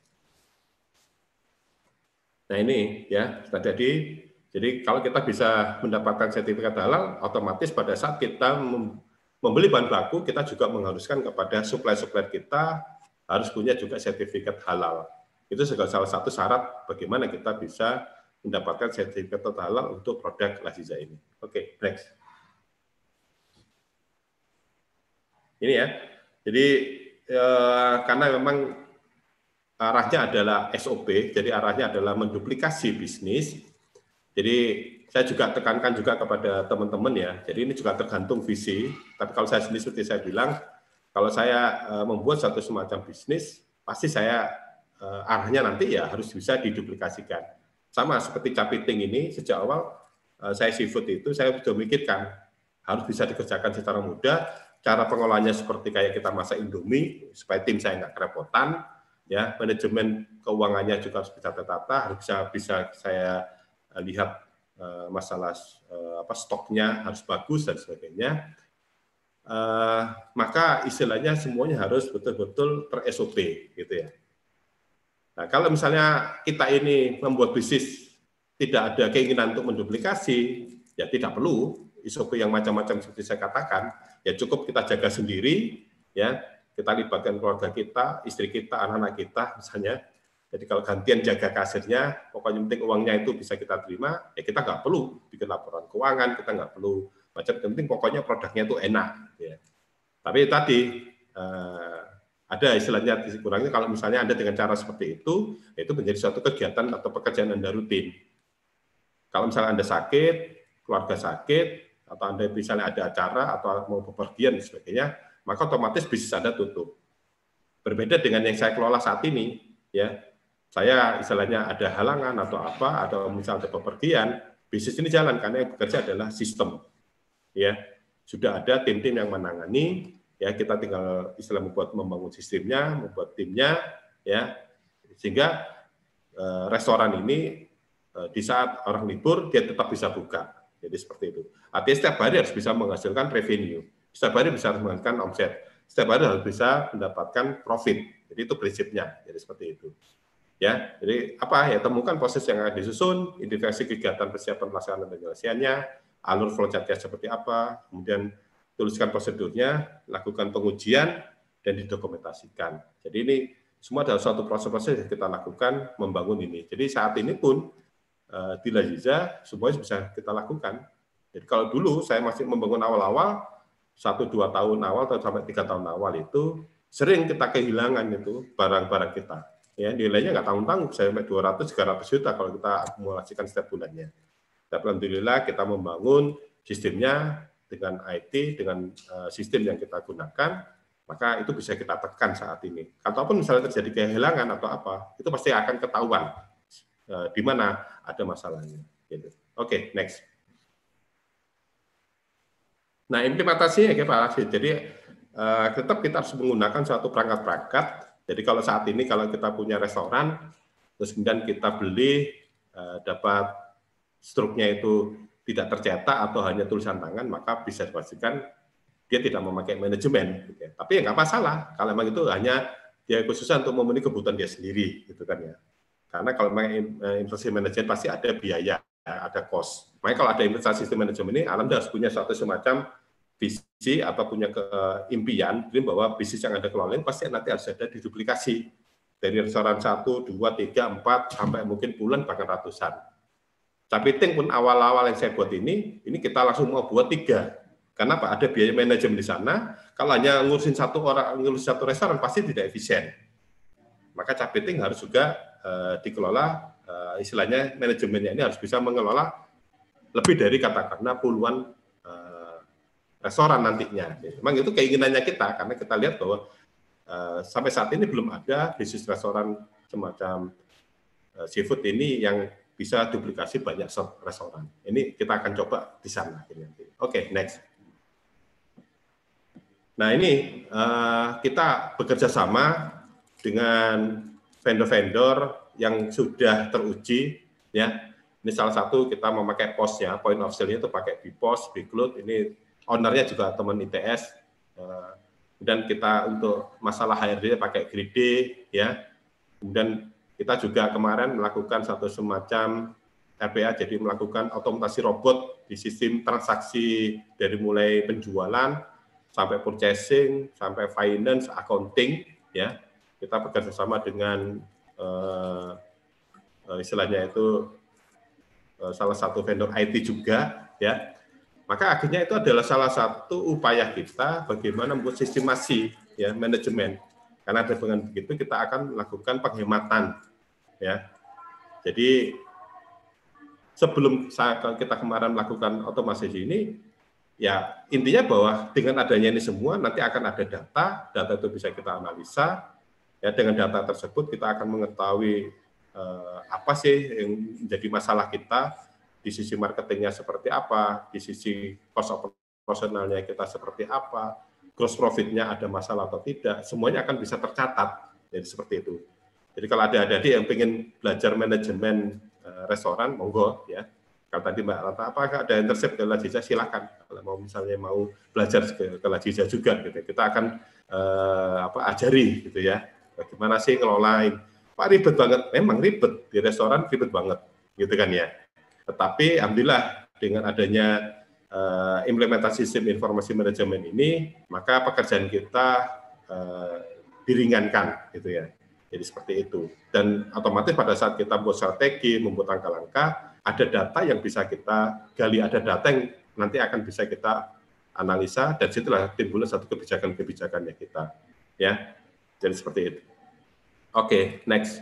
Nah ini ya, tadi. Jadi kalau kita bisa mendapatkan sertifikat halal, otomatis pada saat kita membeli bahan baku, kita juga mengharuskan kepada supplier-supplier kita harus punya juga sertifikat halal. Itu juga salah satu syarat bagaimana kita bisa mendapatkan sertifikat halal untuk produk Laziza ini. Oke, okay, next. Ini ya, jadi eh, karena memang arahnya adalah S O P, jadi arahnya adalah menduplikasi bisnis. Jadi saya juga tekankan juga kepada teman-teman ya, jadi ini juga tergantung visi. Tapi kalau saya sendiri seperti saya bilang, kalau saya eh, membuat satu semacam bisnis, pasti saya eh, arahnya nanti ya harus bisa diduplikasikan. Sama seperti Capiting ini, sejak awal eh, saya seafood itu saya sudah memikirkan harus bisa dikerjakan secara mudah. Cara pengolahannya seperti kayak kita masak Indomie, supaya tim saya nggak kerepotan, ya, manajemen keuangannya juga harus bisa tertata, harus bisa bisa saya lihat uh, masalah uh, apa stoknya harus bagus dan sebagainya. Uh, maka istilahnya semuanya harus betul-betul ter-S O P gitu ya. Nah, kalau misalnya kita ini membuat bisnis tidak ada keinginan untuk menduplikasi, ya tidak perlu S O P yang macam-macam seperti saya katakan. Ya cukup kita jaga sendiri, ya kita libatkan keluarga kita, istri kita, anak-anak kita misalnya. Jadi kalau gantian jaga kasirnya, pokoknya penting uangnya itu bisa kita terima, ya kita nggak perlu bikin laporan keuangan, kita nggak perlu macam penting pokoknya produknya itu enak. Ya. Tapi tadi eh, ada istilahnya sisi kurangnya kalau misalnya Anda dengan cara seperti itu, itu menjadi suatu kegiatan atau pekerjaan Anda rutin. Kalau misalnya Anda sakit, keluarga sakit, atau Anda misalnya ada acara atau mau bepergian dan sebagainya, maka otomatis bisnis Anda tutup. Berbeda dengan yang saya kelola saat ini, ya, saya istilahnya ada halangan atau apa, atau misalnya ada bepergian, bisnis ini jalan karena yang bekerja adalah sistem, ya, sudah ada tim-tim yang menangani, ya, kita tinggal istilah membuat membangun sistemnya, membuat timnya, ya, sehingga eh, restoran ini eh, di saat orang libur dia tetap bisa buka, jadi seperti itu. Artinya setiap hari harus bisa menghasilkan revenue, setiap hari bisa menghasilkan omset. Setiap hari harus bisa mendapatkan profit. Jadi itu prinsipnya. Jadi seperti itu. Ya, jadi apa ya, temukan proses yang akan disusun, identifikasi kegiatan persiapan pelaksanaan dan penyelesaiannya, alur flowchart-nya seperti apa, kemudian tuliskan prosedurnya, lakukan pengujian dan didokumentasikan. Jadi ini semua adalah suatu proses-proses yang kita lakukan membangun ini. Jadi saat ini pun eh, di Laziza semuanya bisa kita lakukan. Jadi kalau dulu saya masih membangun awal-awal satu dua tahun awal atau sampai tiga tahun awal itu sering kita kehilangan itu barang-barang kita, ya, nilainya nggak tanggung-tanggung, sampai dua ratus tiga ratus juta kalau kita akumulasikan setiap bulannya. Tapi alhamdulillah kita membangun sistemnya dengan I T, dengan uh, sistem yang kita gunakan, maka itu bisa kita tekan saat ini. Ataupun misalnya terjadi kehilangan atau apa, itu pasti akan ketahuan uh, di mana ada masalahnya. Gitu. Oke, okay, next. Nah, implementasinya ya Pak Rashid. Jadi uh, tetap kita harus menggunakan suatu perangkat-perangkat. Jadi kalau saat ini kalau kita punya restoran, terus kemudian kita beli uh, dapat struknya itu tidak tercetak atau hanya tulisan tangan, maka bisa dipastikan dia tidak memakai manajemen. Gitu ya. Tapi ya nggak masalah. Kalau memang itu hanya dia khususnya untuk memenuhi kebutuhan dia sendiri, gitu kan ya. Karena kalau memang investasi manajemen pasti ada biaya, ada cost. Makanya kalau ada investasi sistem manajemen ini, Anda harus punya suatu semacam visi atau punya keimpian bahwa bisnis yang Anda kelola pasti nanti harus ada diduplikasi dari restoran satu, dua, tiga, empat, sampai mungkin puluhan bahkan ratusan. Tapi ting pun awal-awal yang saya buat ini, ini kita langsung mau buat tiga. Karena apa? Ada biaya manajemen di sana. Kalau hanya ngurusin satu orang, ngurusin satu restoran pasti tidak efisien. Maka Capiting harus juga uh, dikelola, uh, istilahnya manajemennya ini harus bisa mengelola lebih dari katakanlah puluhan uh, restoran nantinya. Memang itu keinginannya kita, karena kita lihat bahwa uh, sampai saat ini belum ada bisnis restoran semacam uh, seafood ini yang bisa duplikasi banyak restoran. Ini kita akan coba di sana. Oke, okay, next. Nah ini uh, kita bekerja sama dengan vendor-vendor yang sudah teruji, ya. Ini salah satu kita memakai P O S ya, point of sale-nya itu pakai B P O S, Bcloud. Ini ownernya juga teman I T S. Uh, dan kita untuk masalah H R D pakai Gride, ya. Kemudian kita juga kemarin melakukan satu semacam R P A, jadi melakukan otomatisasi robot di sistem transaksi dari mulai penjualan sampai purchasing, sampai finance, accounting, ya. Kita bekerja sama dengan uh, uh, istilahnya itu uh, salah satu vendor I T juga, ya. Maka akhirnya itu adalah salah satu upaya kita bagaimana membuat sistemasi, ya, manajemen. Karena dengan begitu kita akan melakukan penghematan, ya. Jadi sebelum kita kemarin melakukan otomasi ini, ya intinya bahwa dengan adanya ini semua nanti akan ada data, data itu bisa kita analisa, ya dengan data tersebut kita akan mengetahui eh, apa sih yang menjadi masalah kita di sisi marketingnya seperti apa, di sisi cost operasionalnya kita seperti apa, gross profit-nya ada masalah atau tidak, semuanya akan bisa tercatat. Jadi seperti itu. Jadi kalau ada adik-adik yang ingin belajar manajemen uh, restoran, monggo ya. Kalau tadi Mbak Rata, apakah ada internship ke Laziza, silakan. Kalau mau misalnya mau belajar ke, ke Laziza juga, gitu. Kita akan uh, apa ajari, gitu ya. Bagaimana sih ngelolain? Pak ribet banget, memang ribet di restoran ribet banget, gitu kan ya. Tetapi alhamdulillah dengan adanya uh, implementasi sistem informasi manajemen ini, maka pekerjaan kita uh, diringankan, gitu ya. Jadi seperti itu. Dan otomatis pada saat kita membuat strategi, membuat langkah-langkah, ada data yang bisa kita gali, ada data yang nanti akan bisa kita analisa, dan situlah timbul satu kebijakan-kebijakannya kita. Ya, jadi seperti itu. Oke, okay, next.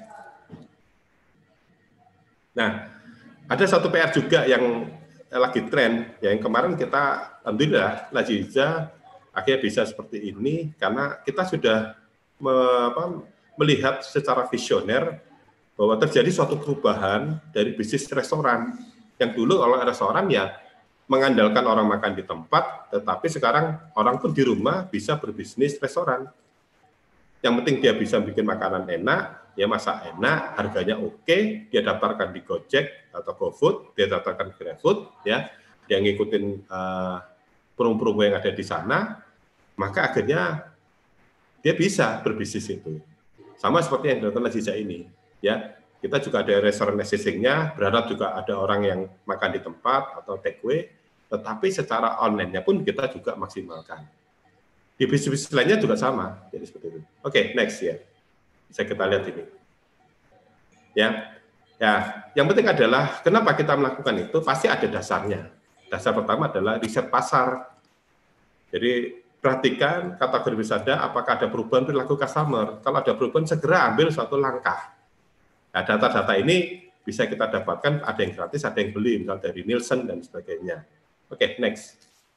Nah, ada satu P R juga yang lagi tren, yang kemarin kita, alhamdulillah, Lajiza akhirnya bisa seperti ini, karena kita sudah me, apa, melihat secara visioner bahwa terjadi suatu perubahan dari bisnis restoran. Yang dulu kalau restoran ya mengandalkan orang makan di tempat, tetapi sekarang orang pun di rumah bisa berbisnis restoran. Yang penting dia bisa bikin makanan enak, dia masak enak, harganya oke, dia daftarkan di Gojek atau GoFood, dia daftarkan di GrabFood, ya, dia ngikutin uh, promo-promo yang ada di sana, maka akhirnya dia bisa berbisnis itu. Sama seperti yang dilakukan Lajiza ini, ya. Kita juga ada restoran assisting-nya, berharap juga ada orang yang makan di tempat atau take away, tetapi secara online-nya pun kita juga maksimalkan. Di bisnis lainnya juga sama, jadi seperti itu. Oke, okay, next ya. Bisa kita lihat ini. Ya, ya. Yang penting adalah kenapa kita melakukan itu pasti ada dasarnya. Dasar pertama adalah riset pasar. Jadi perhatikan kategori wisata, apakah ada perubahan perilaku customer. Kalau ada perubahan segera ambil suatu langkah. Nah, data-data ini bisa kita dapatkan ada yang gratis, ada yang beli, misal dari Nielsen dan sebagainya. Oke, okay, next.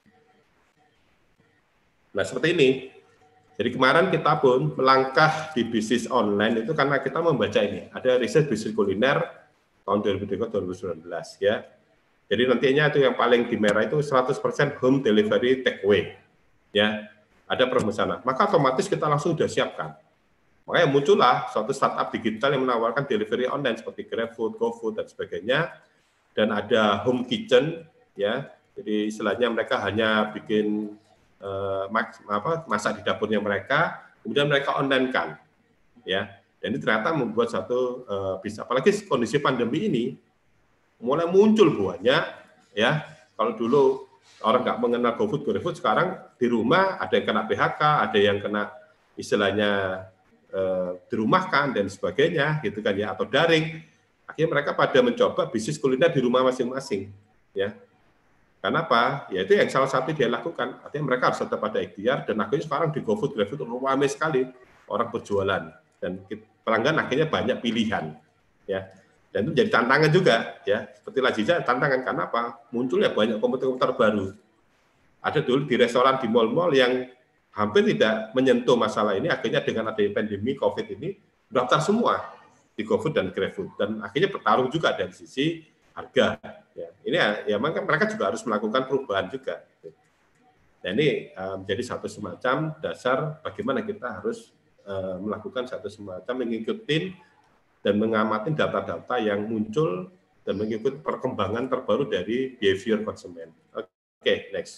Nah, seperti ini. Jadi kemarin kita pun melangkah di bisnis online itu karena kita membaca ini. Ada riset bisnis kuliner tahun dua ribu dua puluh dua dua ribu sembilan belas ya. Jadi nantinya itu yang paling di merah itu seratus persen home delivery take away. Ya. Ada permesanan. Maka otomatis kita langsung sudah siapkan. Makanya muncullah suatu startup digital yang menawarkan delivery online seperti GrabFood, GoFood dan sebagainya. Dan ada home kitchen ya. Jadi istilahnya mereka hanya bikin Uh, apa, masak di dapurnya mereka, kemudian mereka online-kan, ya. Dan ini ternyata membuat satu uh, bisa, apalagi kondisi pandemi ini mulai muncul buahnya, ya. Kalau dulu orang nggak mengenal GoFood, GrabFood, sekarang di rumah ada yang kena P H K, ada yang kena istilahnya uh, dirumahkan dan sebagainya, gitu kan ya, atau daring. Akhirnya mereka pada mencoba bisnis kuliner di rumah masing-masing, ya. Kenapa? Ya itu yang salah satu dia lakukan. Artinya mereka harus tetap ada ikhtiar dan akhirnya sekarang di GoFood, GrabFood ramai sekali orang berjualan dan pelanggan akhirnya banyak pilihan, ya. Dan itu jadi tantangan juga, ya. Seperti Lajiza tantangan karena apa? Munculnya banyak komputer-komputer baru. Ada dulu di restoran di mal-mal yang hampir tidak menyentuh masalah ini. Akhirnya dengan adanya pandemi COVID ini daftar semua di GoFood dan GrabFood dan akhirnya bertarung juga dari sisi harga. Ya, ini ya, ya mereka juga harus melakukan perubahan juga. Nah ini uh, menjadi satu semacam dasar bagaimana kita harus uh, melakukan satu semacam mengikuti dan mengamati data-data yang muncul dan mengikuti perkembangan terbaru dari behavior konsumen. Oke, okay, next.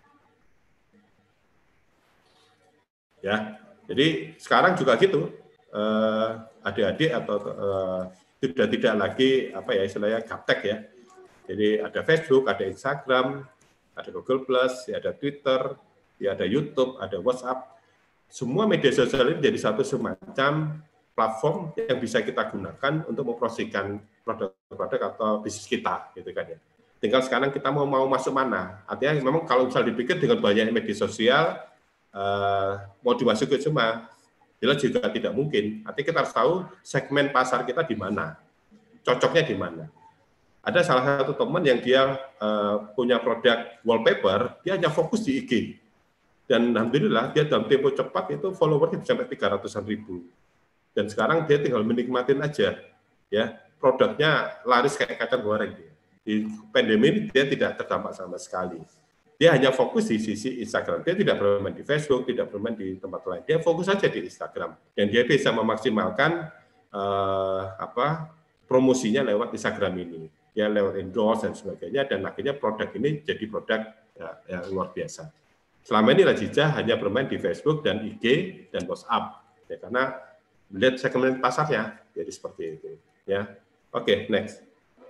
Ya, jadi sekarang juga gitu. Uh, adik-adik atau uh, sudah tidak lagi apa ya istilahnya gaptek ya. Jadi ada Facebook, ada Instagram, ada Google Plus, ya ada Twitter, ya ada YouTube, ada WhatsApp. Semua media sosial ini jadi satu semacam platform yang bisa kita gunakan untuk mempromosikan produk-produk atau bisnis kita, gitu kan ya. Tinggal sekarang kita mau mau masuk mana. Artinya memang kalau misal dipikir dengan banyak media sosial uh, mau dimasukin semua, jelas juga tidak mungkin. Artinya kita harus tahu segmen pasar kita di mana, cocoknya di mana. Ada salah satu teman yang dia uh, punya produk wallpaper, dia hanya fokus di I G. Dan alhamdulillah dia dalam tempo cepat itu followernya sampai tiga ratusan ribu. Dan sekarang dia tinggal menikmatin aja. Ya, produknya laris kayak kacang goreng. Dia. Di pandemi ini dia tidak terdampak sama sekali. Dia hanya fokus di sisi Instagram. Dia tidak bermain di Facebook, tidak bermain di tempat lain. Dia fokus saja di Instagram. Dan dia bisa memaksimalkan uh, apa promosinya lewat Instagram ini. Ya lewat endorse dan sebagainya, dan akhirnya produk ini jadi produk ya, yang luar biasa. Selama ini Lajiza hanya bermain di Facebook dan I G dan WhatsApp, ya, karena melihat segmen pasarnya, jadi seperti itu. Ya, oke, okay, next.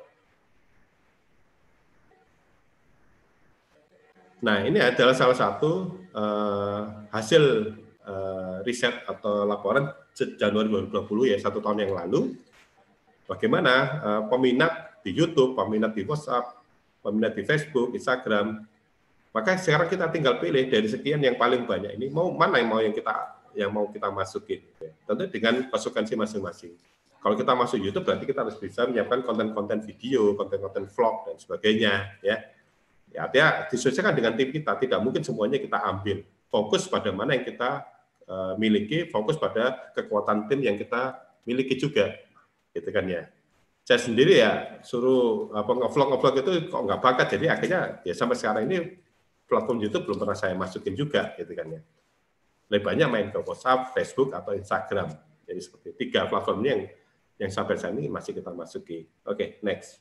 Nah, ini adalah salah satu uh, hasil uh, riset atau laporan Januari dua ribu dua puluh ya satu tahun yang lalu. Bagaimana uh, peminat di YouTube, peminat di WhatsApp, peminat di Facebook, Instagram, Maka sekarang kita tinggal pilih dari sekian yang paling banyak ini, mau mana yang mau yang kita yang mau kita masukin. Tentu dengan konsekuensi masing-masing. Kalau kita masuk YouTube berarti kita harus bisa menyiapkan konten-konten video, konten-konten vlog dan sebagainya, ya. Ya, artinya disesuaikan dengan tim kita. Tidak mungkin semuanya kita ambil. Fokus pada mana yang kita uh, miliki, fokus pada kekuatan tim yang kita miliki juga, gitu kan ya. Saya sendiri ya suruh apa ngevlog ngevlog itu kok nggak bakat, jadi akhirnya ya sampai sekarang ini platform YouTube belum pernah saya masukin juga, gitu kan ya. Lebih banyak main ke WhatsApp, Facebook atau Instagram. Jadi seperti tiga platform ini yang yang sampai saat ini masih kita masuki. Oke, okay, next.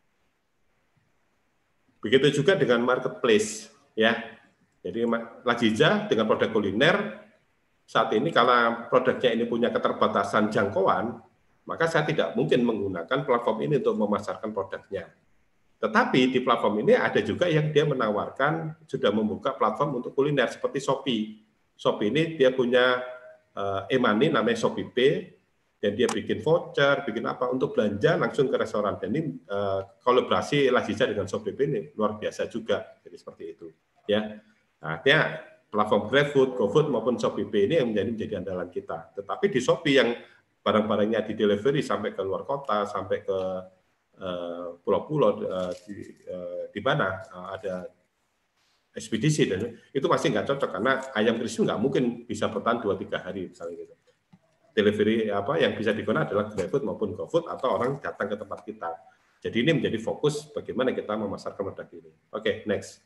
Begitu juga dengan marketplace, ya. Jadi Lazija dengan produk kuliner saat ini kalau produknya ini punya keterbatasan jangkauan, maka saya tidak mungkin menggunakan platform ini untuk memasarkan produknya. Tetapi di platform ini ada juga yang dia menawarkan sudah membuka platform untuk kuliner seperti Shopee. Shopee ini dia punya uh, e-money namanya Shopee Pay. Dan dia bikin voucher, bikin apa untuk belanja langsung ke restoran. Dan ini uh, kolaborasi Lazija dengan Shopee ini luar biasa juga, jadi seperti itu. Ya, nah, artinya platform GrabFood, GoFood maupun Shopee ini yang menjadi menjadi andalan kita. Tetapi di Shopee yang barang-barangnya di delivery sampai ke luar kota, sampai ke uh, pulau-pulau uh, di, uh, di mana uh, ada ekspedisi dan itu masih nggak cocok karena ayam crispy nggak mungkin bisa bertahan dua tiga hari misalnya gitu. Delivery apa yang bisa digunakan adalah GrabFood maupun GoFood atau orang datang ke tempat kita. Jadi ini menjadi fokus bagaimana kita memasarkan produk ini. Oke, okay, next.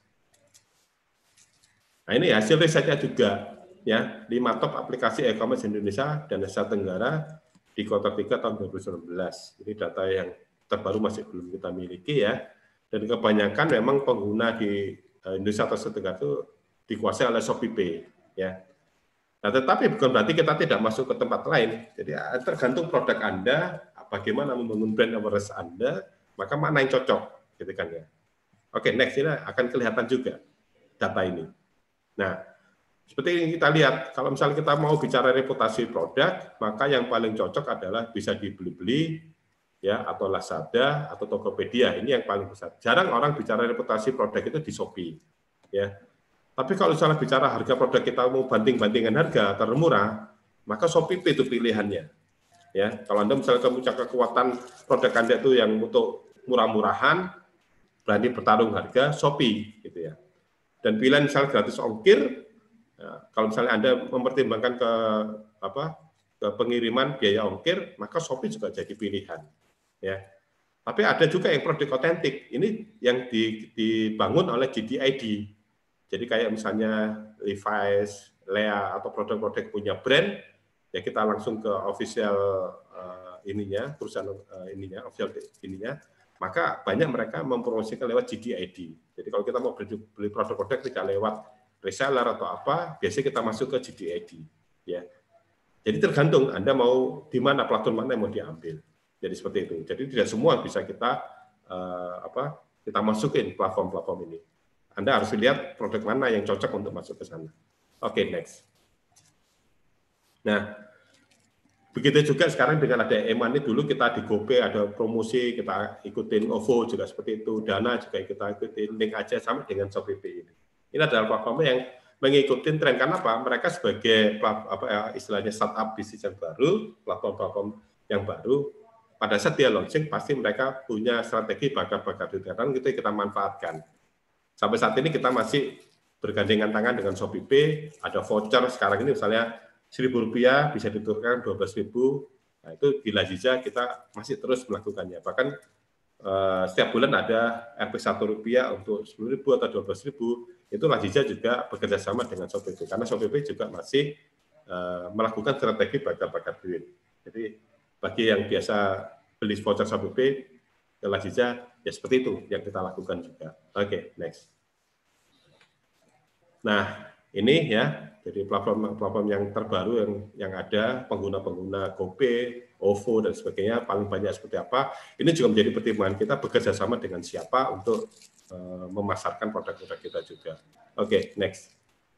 Nah ini hasil risetnya juga ya, lima top aplikasi e-commerce Indonesia dan Asia Tenggara di kuartal tiga tahun dua ribu sembilan belas. Ini data yang terbaru masih belum kita miliki ya. Dan kebanyakan memang pengguna di Indonesia atau Asia Tenggara itu dikuasai oleh Shopee Pay ya. Nah, tetapi bukan berarti kita tidak masuk ke tempat lain. Jadi tergantung produk Anda, bagaimana membangun brand awareness Anda, maka mana yang cocok, gitu kan ya. Oke, next ini akan kelihatan juga data ini. Nah, seperti yang kita lihat, kalau misalnya kita mau bicara reputasi produk, maka yang paling cocok adalah bisa dibeli-beli, ya, atau Lazada atau Tokopedia. Ini yang paling besar. Jarang orang bicara reputasi produk itu di Shopee, ya. Tapi kalau misalnya bicara harga produk kita mau banding-bandingan harga termurah, maka Shopee itu pilihannya. Ya, kalau Anda misalnya punya kekuatan produk Anda itu yang untuk murah-murahan, berani bertarung harga, Shopee gitu ya. Dan pilihan misalnya gratis ongkir, ya, kalau misalnya Anda mempertimbangkan ke apa ke pengiriman biaya ongkir, maka Shopee juga jadi pilihan. Ya. Tapi ada juga yang produk otentik. Ini yang dibangun oleh G D I D. Jadi kayak misalnya Levi's, Lea atau produk-produk punya brand, ya kita langsung ke official uh, ininya, perusahaan uh, ininya, official ininya, maka banyak mereka mempromosikan lewat G D I D. Jadi kalau kita mau beli, beli produk-produk tidak lewat reseller atau apa, biasanya kita masuk ke G D I D. Ya. Jadi tergantung Anda mau di mana platform mana yang mau diambil. Jadi seperti itu. Jadi tidak semua bisa kita uh, apa kita masukin platform-platform ini. Anda harus lihat produk mana yang cocok untuk masuk ke sana. Oke, okay, next. Nah, begitu juga sekarang dengan ada e-money, dulu kita di GoPay ada promosi, kita ikutin O V O juga seperti itu, Dana juga kita ikutin, Link aja sama dengan Shopee Pay ini. Ini adalah platform yang mengikuti tren. Karena apa? Mereka sebagai apa ya, istilahnya startup bisnis yang baru, platform-platform yang baru, pada saat dia launching pasti mereka punya strategi bakar-bakar duit, karena itu kita manfaatkan. Sampai saat ini kita masih bergandengan tangan dengan Shopee Pay, ada voucher sekarang ini misalnya seribu rupiah bisa ditukarkan dua belas ribu. Nah, itu di Lazija kita masih terus melakukannya. Bahkan eh, setiap bulan ada R P satu rupiah untuk sepuluh ribu atau dua belas ribu. Itu Lazija juga bekerja sama dengan Shopee Pay. Karena Shopee Pay juga masih eh, melakukan strategi bakar-bakar duit. Jadi bagi yang biasa beli voucher Shopee Pay ke Lazija, ya seperti itu yang kita lakukan juga. Oke, okay, next. Nah, ini ya, jadi platform-platform yang terbaru yang yang ada, pengguna-pengguna GoPay, O V O, dan sebagainya, paling banyak seperti apa. Ini juga menjadi pertimbangan kita bekerja sama dengan siapa untuk uh, memasarkan produk-produk kita juga. Oke, okay, next.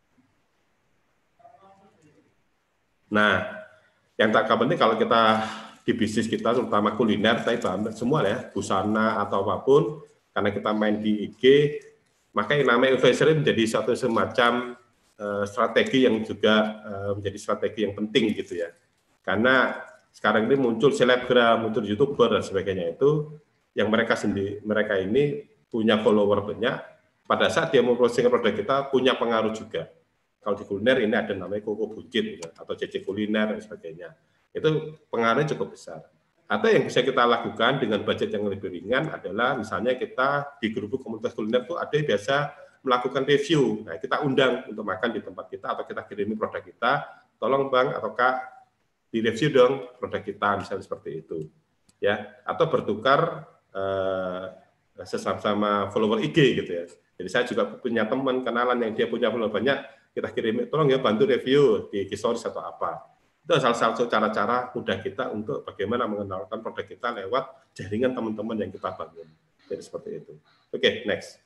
Nah, yang tak kalah penting kalau kita di bisnis kita, terutama kuliner, tapi semua ya, busana atau apapun, karena kita main di I G, Maka yang namanya influencer menjadi satu semacam uh, strategi yang juga uh, menjadi strategi yang penting gitu ya. Karena sekarang ini muncul selebgram, muncul youtuber dan sebagainya itu yang mereka sendiri, mereka ini punya follower banyak. Pada saat dia mempromosikan produk kita punya pengaruh juga. Kalau di kuliner ini ada namanya Koko Buncit gitu, atau C C Kuliner dan sebagainya. Itu pengaruhnya cukup besar. Atau yang bisa kita lakukan dengan budget yang lebih ringan adalah misalnya kita di grup komunitas kuliner itu ada yang biasa melakukan review. Nah, kita undang untuk makan di tempat kita atau kita kirimi produk kita, tolong Bang atau Kak direview dong produk kita, misalnya seperti itu. Ya, atau bertukar eh, sesama follower I G gitu ya. Jadi saya juga punya teman kenalan yang dia punya follower banyak, kita kirim, tolong ya bantu review di Stories atau apa. Itu salah satu cara-cara mudah kita untuk bagaimana mengenalkan produk kita lewat jaringan teman-teman yang kita bangun. Jadi seperti itu. Oke, okay, next.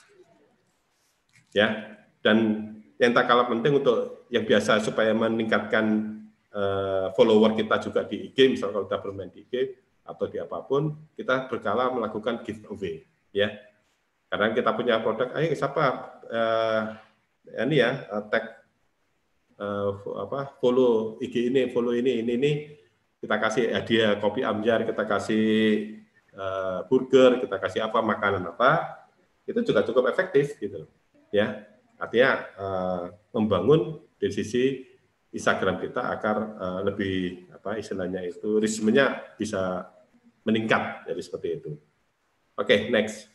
Ya, dan yang tak kalah penting untuk yang biasa supaya meningkatkan uh, follower kita juga di I G, misalnya kalau kita bermain di I G atau di apapun, kita berkala melakukan giveaway, ya. Karena kita punya produk, ayo siapa uh, ini ya tag Uh, apa follow I G ini, follow ini, ini, ini kita kasih hadiah kopi Amjar, kita kasih uh, burger, kita kasih apa makanan apa, itu juga cukup efektif gitu, ya. Artinya uh, membangun dari sisi Instagram kita agar uh, lebih apa istilahnya itu reach-nya bisa meningkat, jadi seperti itu. Oke, okay, next.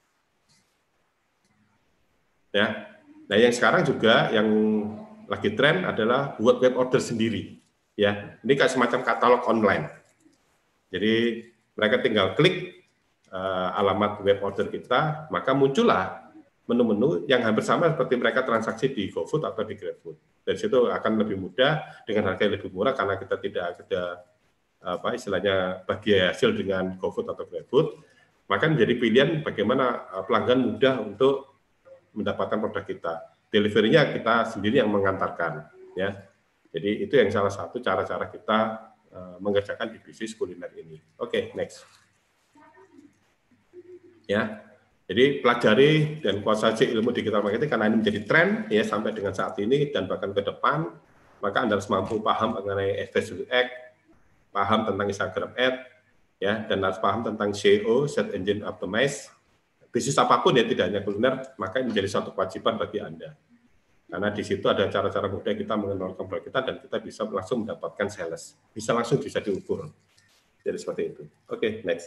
Ya, nah yang sekarang juga yang lagi tren adalah buat web order sendiri, ya. Ini kayak semacam katalog online. Jadi mereka tinggal klik uh, alamat web order kita, maka muncullah menu-menu yang hampir sama seperti mereka transaksi di GoFood atau di GrabFood. Dari situ akan lebih mudah dengan harga yang lebih murah karena kita tidak ada apa istilahnya bagi hasil dengan GoFood atau GrabFood. Maka menjadi pilihan bagaimana pelanggan mudah untuk mendapatkan produk kita. Delivery-nya kita sendiri yang mengantarkan, ya. Jadi itu yang salah satu cara-cara kita uh, mengerjakan di bisnis kuliner ini. Oke, okay, next. Ya, jadi pelajari dan kuasai ilmu digital marketing karena ini menjadi tren ya sampai dengan saat ini dan bahkan ke depan. Maka Anda harus mampu paham mengenai Facebook Ads, paham tentang Instagram Ads, ya, dan harus paham tentang S E O, Search Engine Optimize. Bisnis apapun ya, tidak hanya kuliner, maka ini menjadi satu kewajiban bagi Anda. Karena di situ ada cara-cara mudah kita mengenalkan produk kita dan kita bisa langsung mendapatkan sales. Bisa langsung bisa diukur. Jadi seperti itu. Oke, okay, next.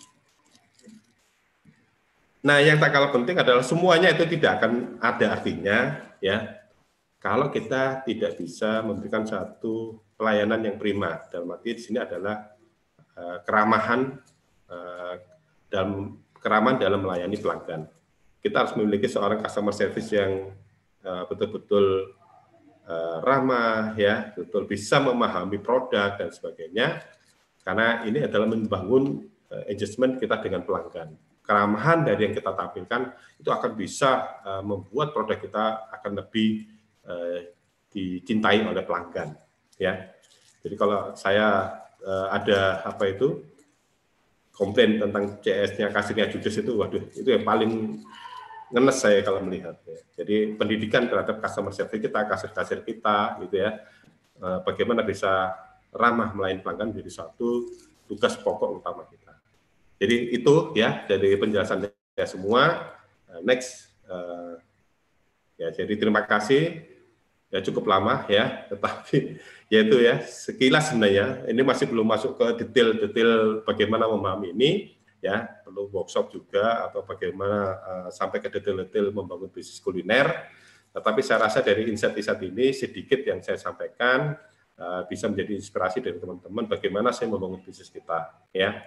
Nah, yang tak kalah penting adalah semuanya itu tidak akan ada artinya ya kalau kita tidak bisa memberikan satu pelayanan yang prima. Dalam arti di sini adalah uh, keramahan uh, dalam keramahan dalam melayani pelanggan. Kita harus memiliki seorang customer service yang betul-betul uh, uh, ramah, ya, betul bisa memahami produk dan sebagainya. Karena ini adalah membangun uh, engagement kita dengan pelanggan. Keramahan dari yang kita tampilkan itu akan bisa uh, membuat produk kita akan lebih uh, dicintai oleh pelanggan. Ya, jadi kalau saya uh, ada apa itu komplain tentang C S-nya kasirnya judes itu, waduh, itu yang paling ngenes saya kalau melihat. Ya. Jadi pendidikan terhadap customer service kita, kasir-kasir kita, gitu ya, uh, bagaimana bisa ramah melayani pelanggan menjadi satu tugas pokok utama kita. Jadi itu ya dari penjelasan saya semua. Uh, next, uh, ya jadi terima kasih. Ya cukup lama ya, tetapi yaitu ya sekilas sebenarnya ini masih belum masuk ke detail-detail bagaimana memahami ini ya, perlu workshop juga atau bagaimana uh, sampai ke detail-detail membangun bisnis kuliner. Tetapi saya rasa dari insight-insight ini sedikit yang saya sampaikan uh, bisa menjadi inspirasi dari teman-teman bagaimana saya membangun bisnis kita ya.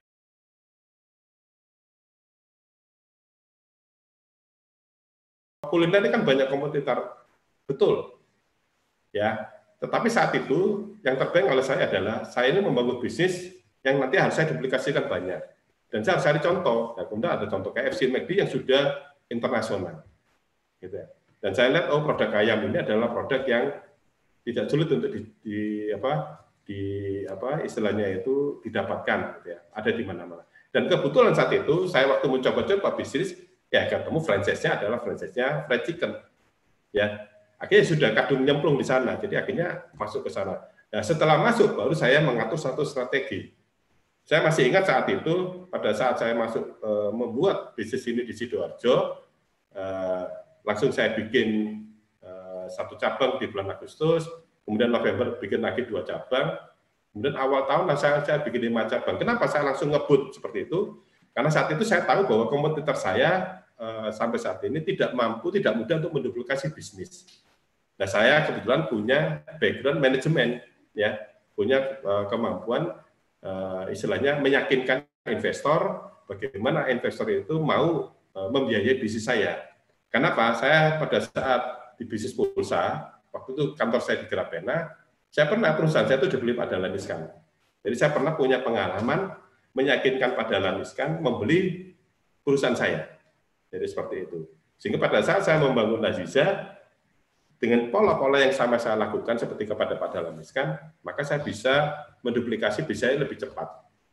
Kuliner ini kan banyak kompetitor, betul. Ya, tetapi saat itu yang terpenting oleh saya adalah saya ini membangun bisnis yang nanti harus saya duplikasikan banyak dan saya harus cari contoh. Nah, kemudian ada contoh K F C, McD yang sudah internasional, gitu ya. Dan saya lihat oh produk ayam ini adalah produk yang tidak sulit untuk di, di apa di apa istilahnya itu didapatkan, gitu ya. Ada di mana-mana. Dan kebetulan saat itu saya waktu mencoba-coba bisnis ya ketemu franchise-nya adalah franchise-nya fried chicken. Ya, akhirnya sudah kadung nyemplung di sana, jadi akhirnya masuk ke sana. Nah, setelah masuk baru saya mengatur satu strategi. Saya masih ingat saat itu, pada saat saya masuk e, membuat bisnis ini di Sidoarjo, e, langsung saya bikin e, satu cabang di bulan Agustus, kemudian November bikin lagi dua cabang, kemudian awal tahun saya, saya bikin lima cabang. Kenapa saya langsung ngebut seperti itu? Karena saat itu saya tahu bahwa kompetitor saya e, sampai saat ini tidak mampu, tidak mudah untuk menduplikasi bisnis. Nah, saya kebetulan punya background manajemen, ya, punya uh, kemampuan uh, istilahnya meyakinkan investor bagaimana investor itu mau uh, membiayai bisnis saya. Kenapa? Saya pada saat di bisnis pulsa, waktu itu kantor saya di Grapena, saya pernah perusahaan saya itu dibeli pada Dahlan Iskan. Jadi saya pernah punya pengalaman meyakinkan pada Dahlan Iskan membeli perusahaan saya. Jadi seperti itu. Sehingga pada saat saya membangun Laziza, dengan pola-pola yang sama saya lakukan seperti kepada Pak Dahlan Iskan, maka saya bisa menduplikasi bisa lebih cepat.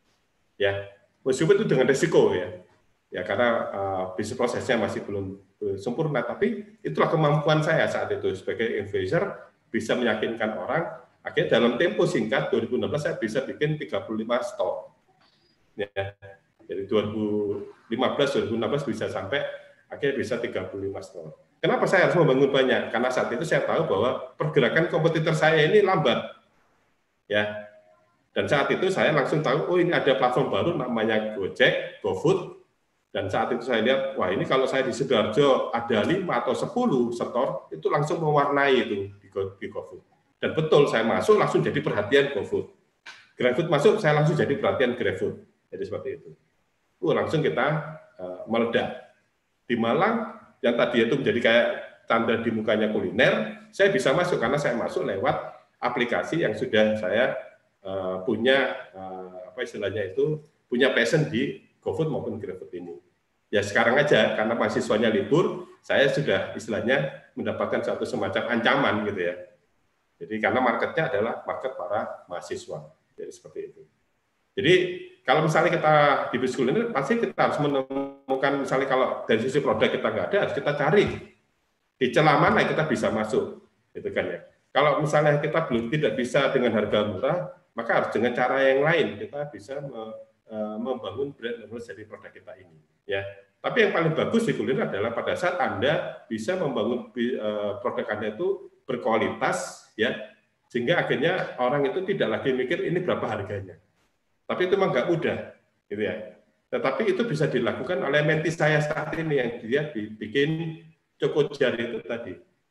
Ya, meskipun itu dengan risiko ya, ya karena uh, bisnis prosesnya masih belum uh, sempurna, tapi itulah kemampuan saya saat itu sebagai investor bisa meyakinkan orang. Akhirnya dalam tempo singkat dua ribu enam belas saya bisa bikin tiga puluh lima store. Ya, jadi dua ribu lima belas dua ribu enam belas bisa sampai akhirnya bisa tiga puluh lima store. Kenapa saya harus membangun banyak? Karena saat itu saya tahu bahwa pergerakan kompetitor saya ini lambat. Ya. Dan saat itu saya langsung tahu, oh ini ada platform baru namanya Gojek, GoFood. Dan saat itu saya lihat, wah ini kalau saya di Sidoarjo ada lima atau sepuluh store, itu langsung mewarnai itu di, Go, di GoFood. Dan betul, saya masuk langsung jadi perhatian GoFood. GrabFood masuk, saya langsung jadi perhatian GrabFood. Jadi seperti itu. Uh, langsung kita uh, meledak. Di Malang, yang tadi itu menjadi kayak tanda di mukanya kuliner, saya bisa masuk karena saya masuk lewat aplikasi yang sudah saya uh, punya uh, apa istilahnya itu punya passion di GoFood maupun GrabFood ini. Ya sekarang aja karena mahasiswanya libur, saya sudah istilahnya mendapatkan satu semacam ancaman gitu ya. Jadi karena marketnya adalah market para mahasiswa. Jadi seperti itu. Jadi kalau misalnya kita di bisnis kuliner pasti kita harus menemukan misalnya kalau dari sisi produk kita nggak ada harus kita cari di celah mana kita bisa masuk, gitu kan ya. Kalau misalnya kita belum tidak bisa dengan harga murah, maka harus dengan cara yang lain kita bisa me, uh, membangun brand awareness dari produk kita ini, ya. Tapi yang paling bagus di kuliner adalah pada saat Anda bisa membangun uh, produk Anda itu berkualitas, ya, sehingga akhirnya orang itu tidak lagi mikir ini berapa harganya. Tapi itu memang nggak mudah, gitu ya. Tetapi itu bisa dilakukan oleh menti saya saat ini yang dia bikin Choco Jar itu tadi.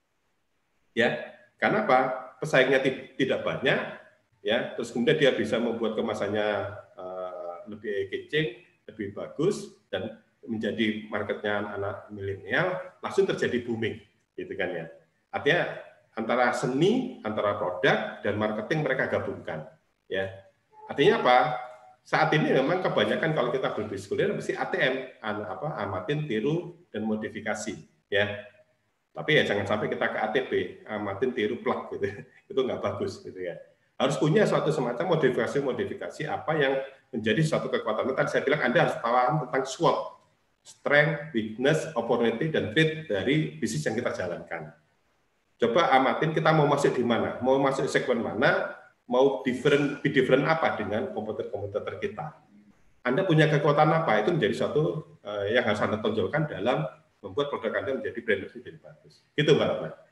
Ya, karena apa? Pesaingnya tidak banyak, ya. Terus kemudian dia bisa membuat kemasannya uh, lebih kecil, lebih bagus, dan menjadi marketnya anak milenial, langsung terjadi booming, gitu kan ya. Artinya antara seni, antara produk dan marketing mereka gabungkan, ya. Artinya apa? Saat ini memang kebanyakan kalau kita berbisnis kuliner mesti A T M, apa, amatin, tiru, dan modifikasi, ya. Tapi ya jangan sampai kita ke A T P, amatin, tiru, plak, gitu. Itu nggak bagus, gitu ya. Harus punya suatu semacam modifikasi-modifikasi apa yang menjadi suatu kekuatan. Tadi saya bilang Anda harus paham tentang SWOT, strength, weakness, opportunity, dan threat dari bisnis yang kita jalankan. Coba amatin kita mau masuk di mana, mau masuk segmen mana, mau different, be different apa dengan kompetitor-kompetitor kita. Anda punya kekuatan apa, itu menjadi suatu uh, yang harus Anda tonjolkan dalam membuat produk Anda menjadi brand lebih bagus. Gitu Mbak Ratna.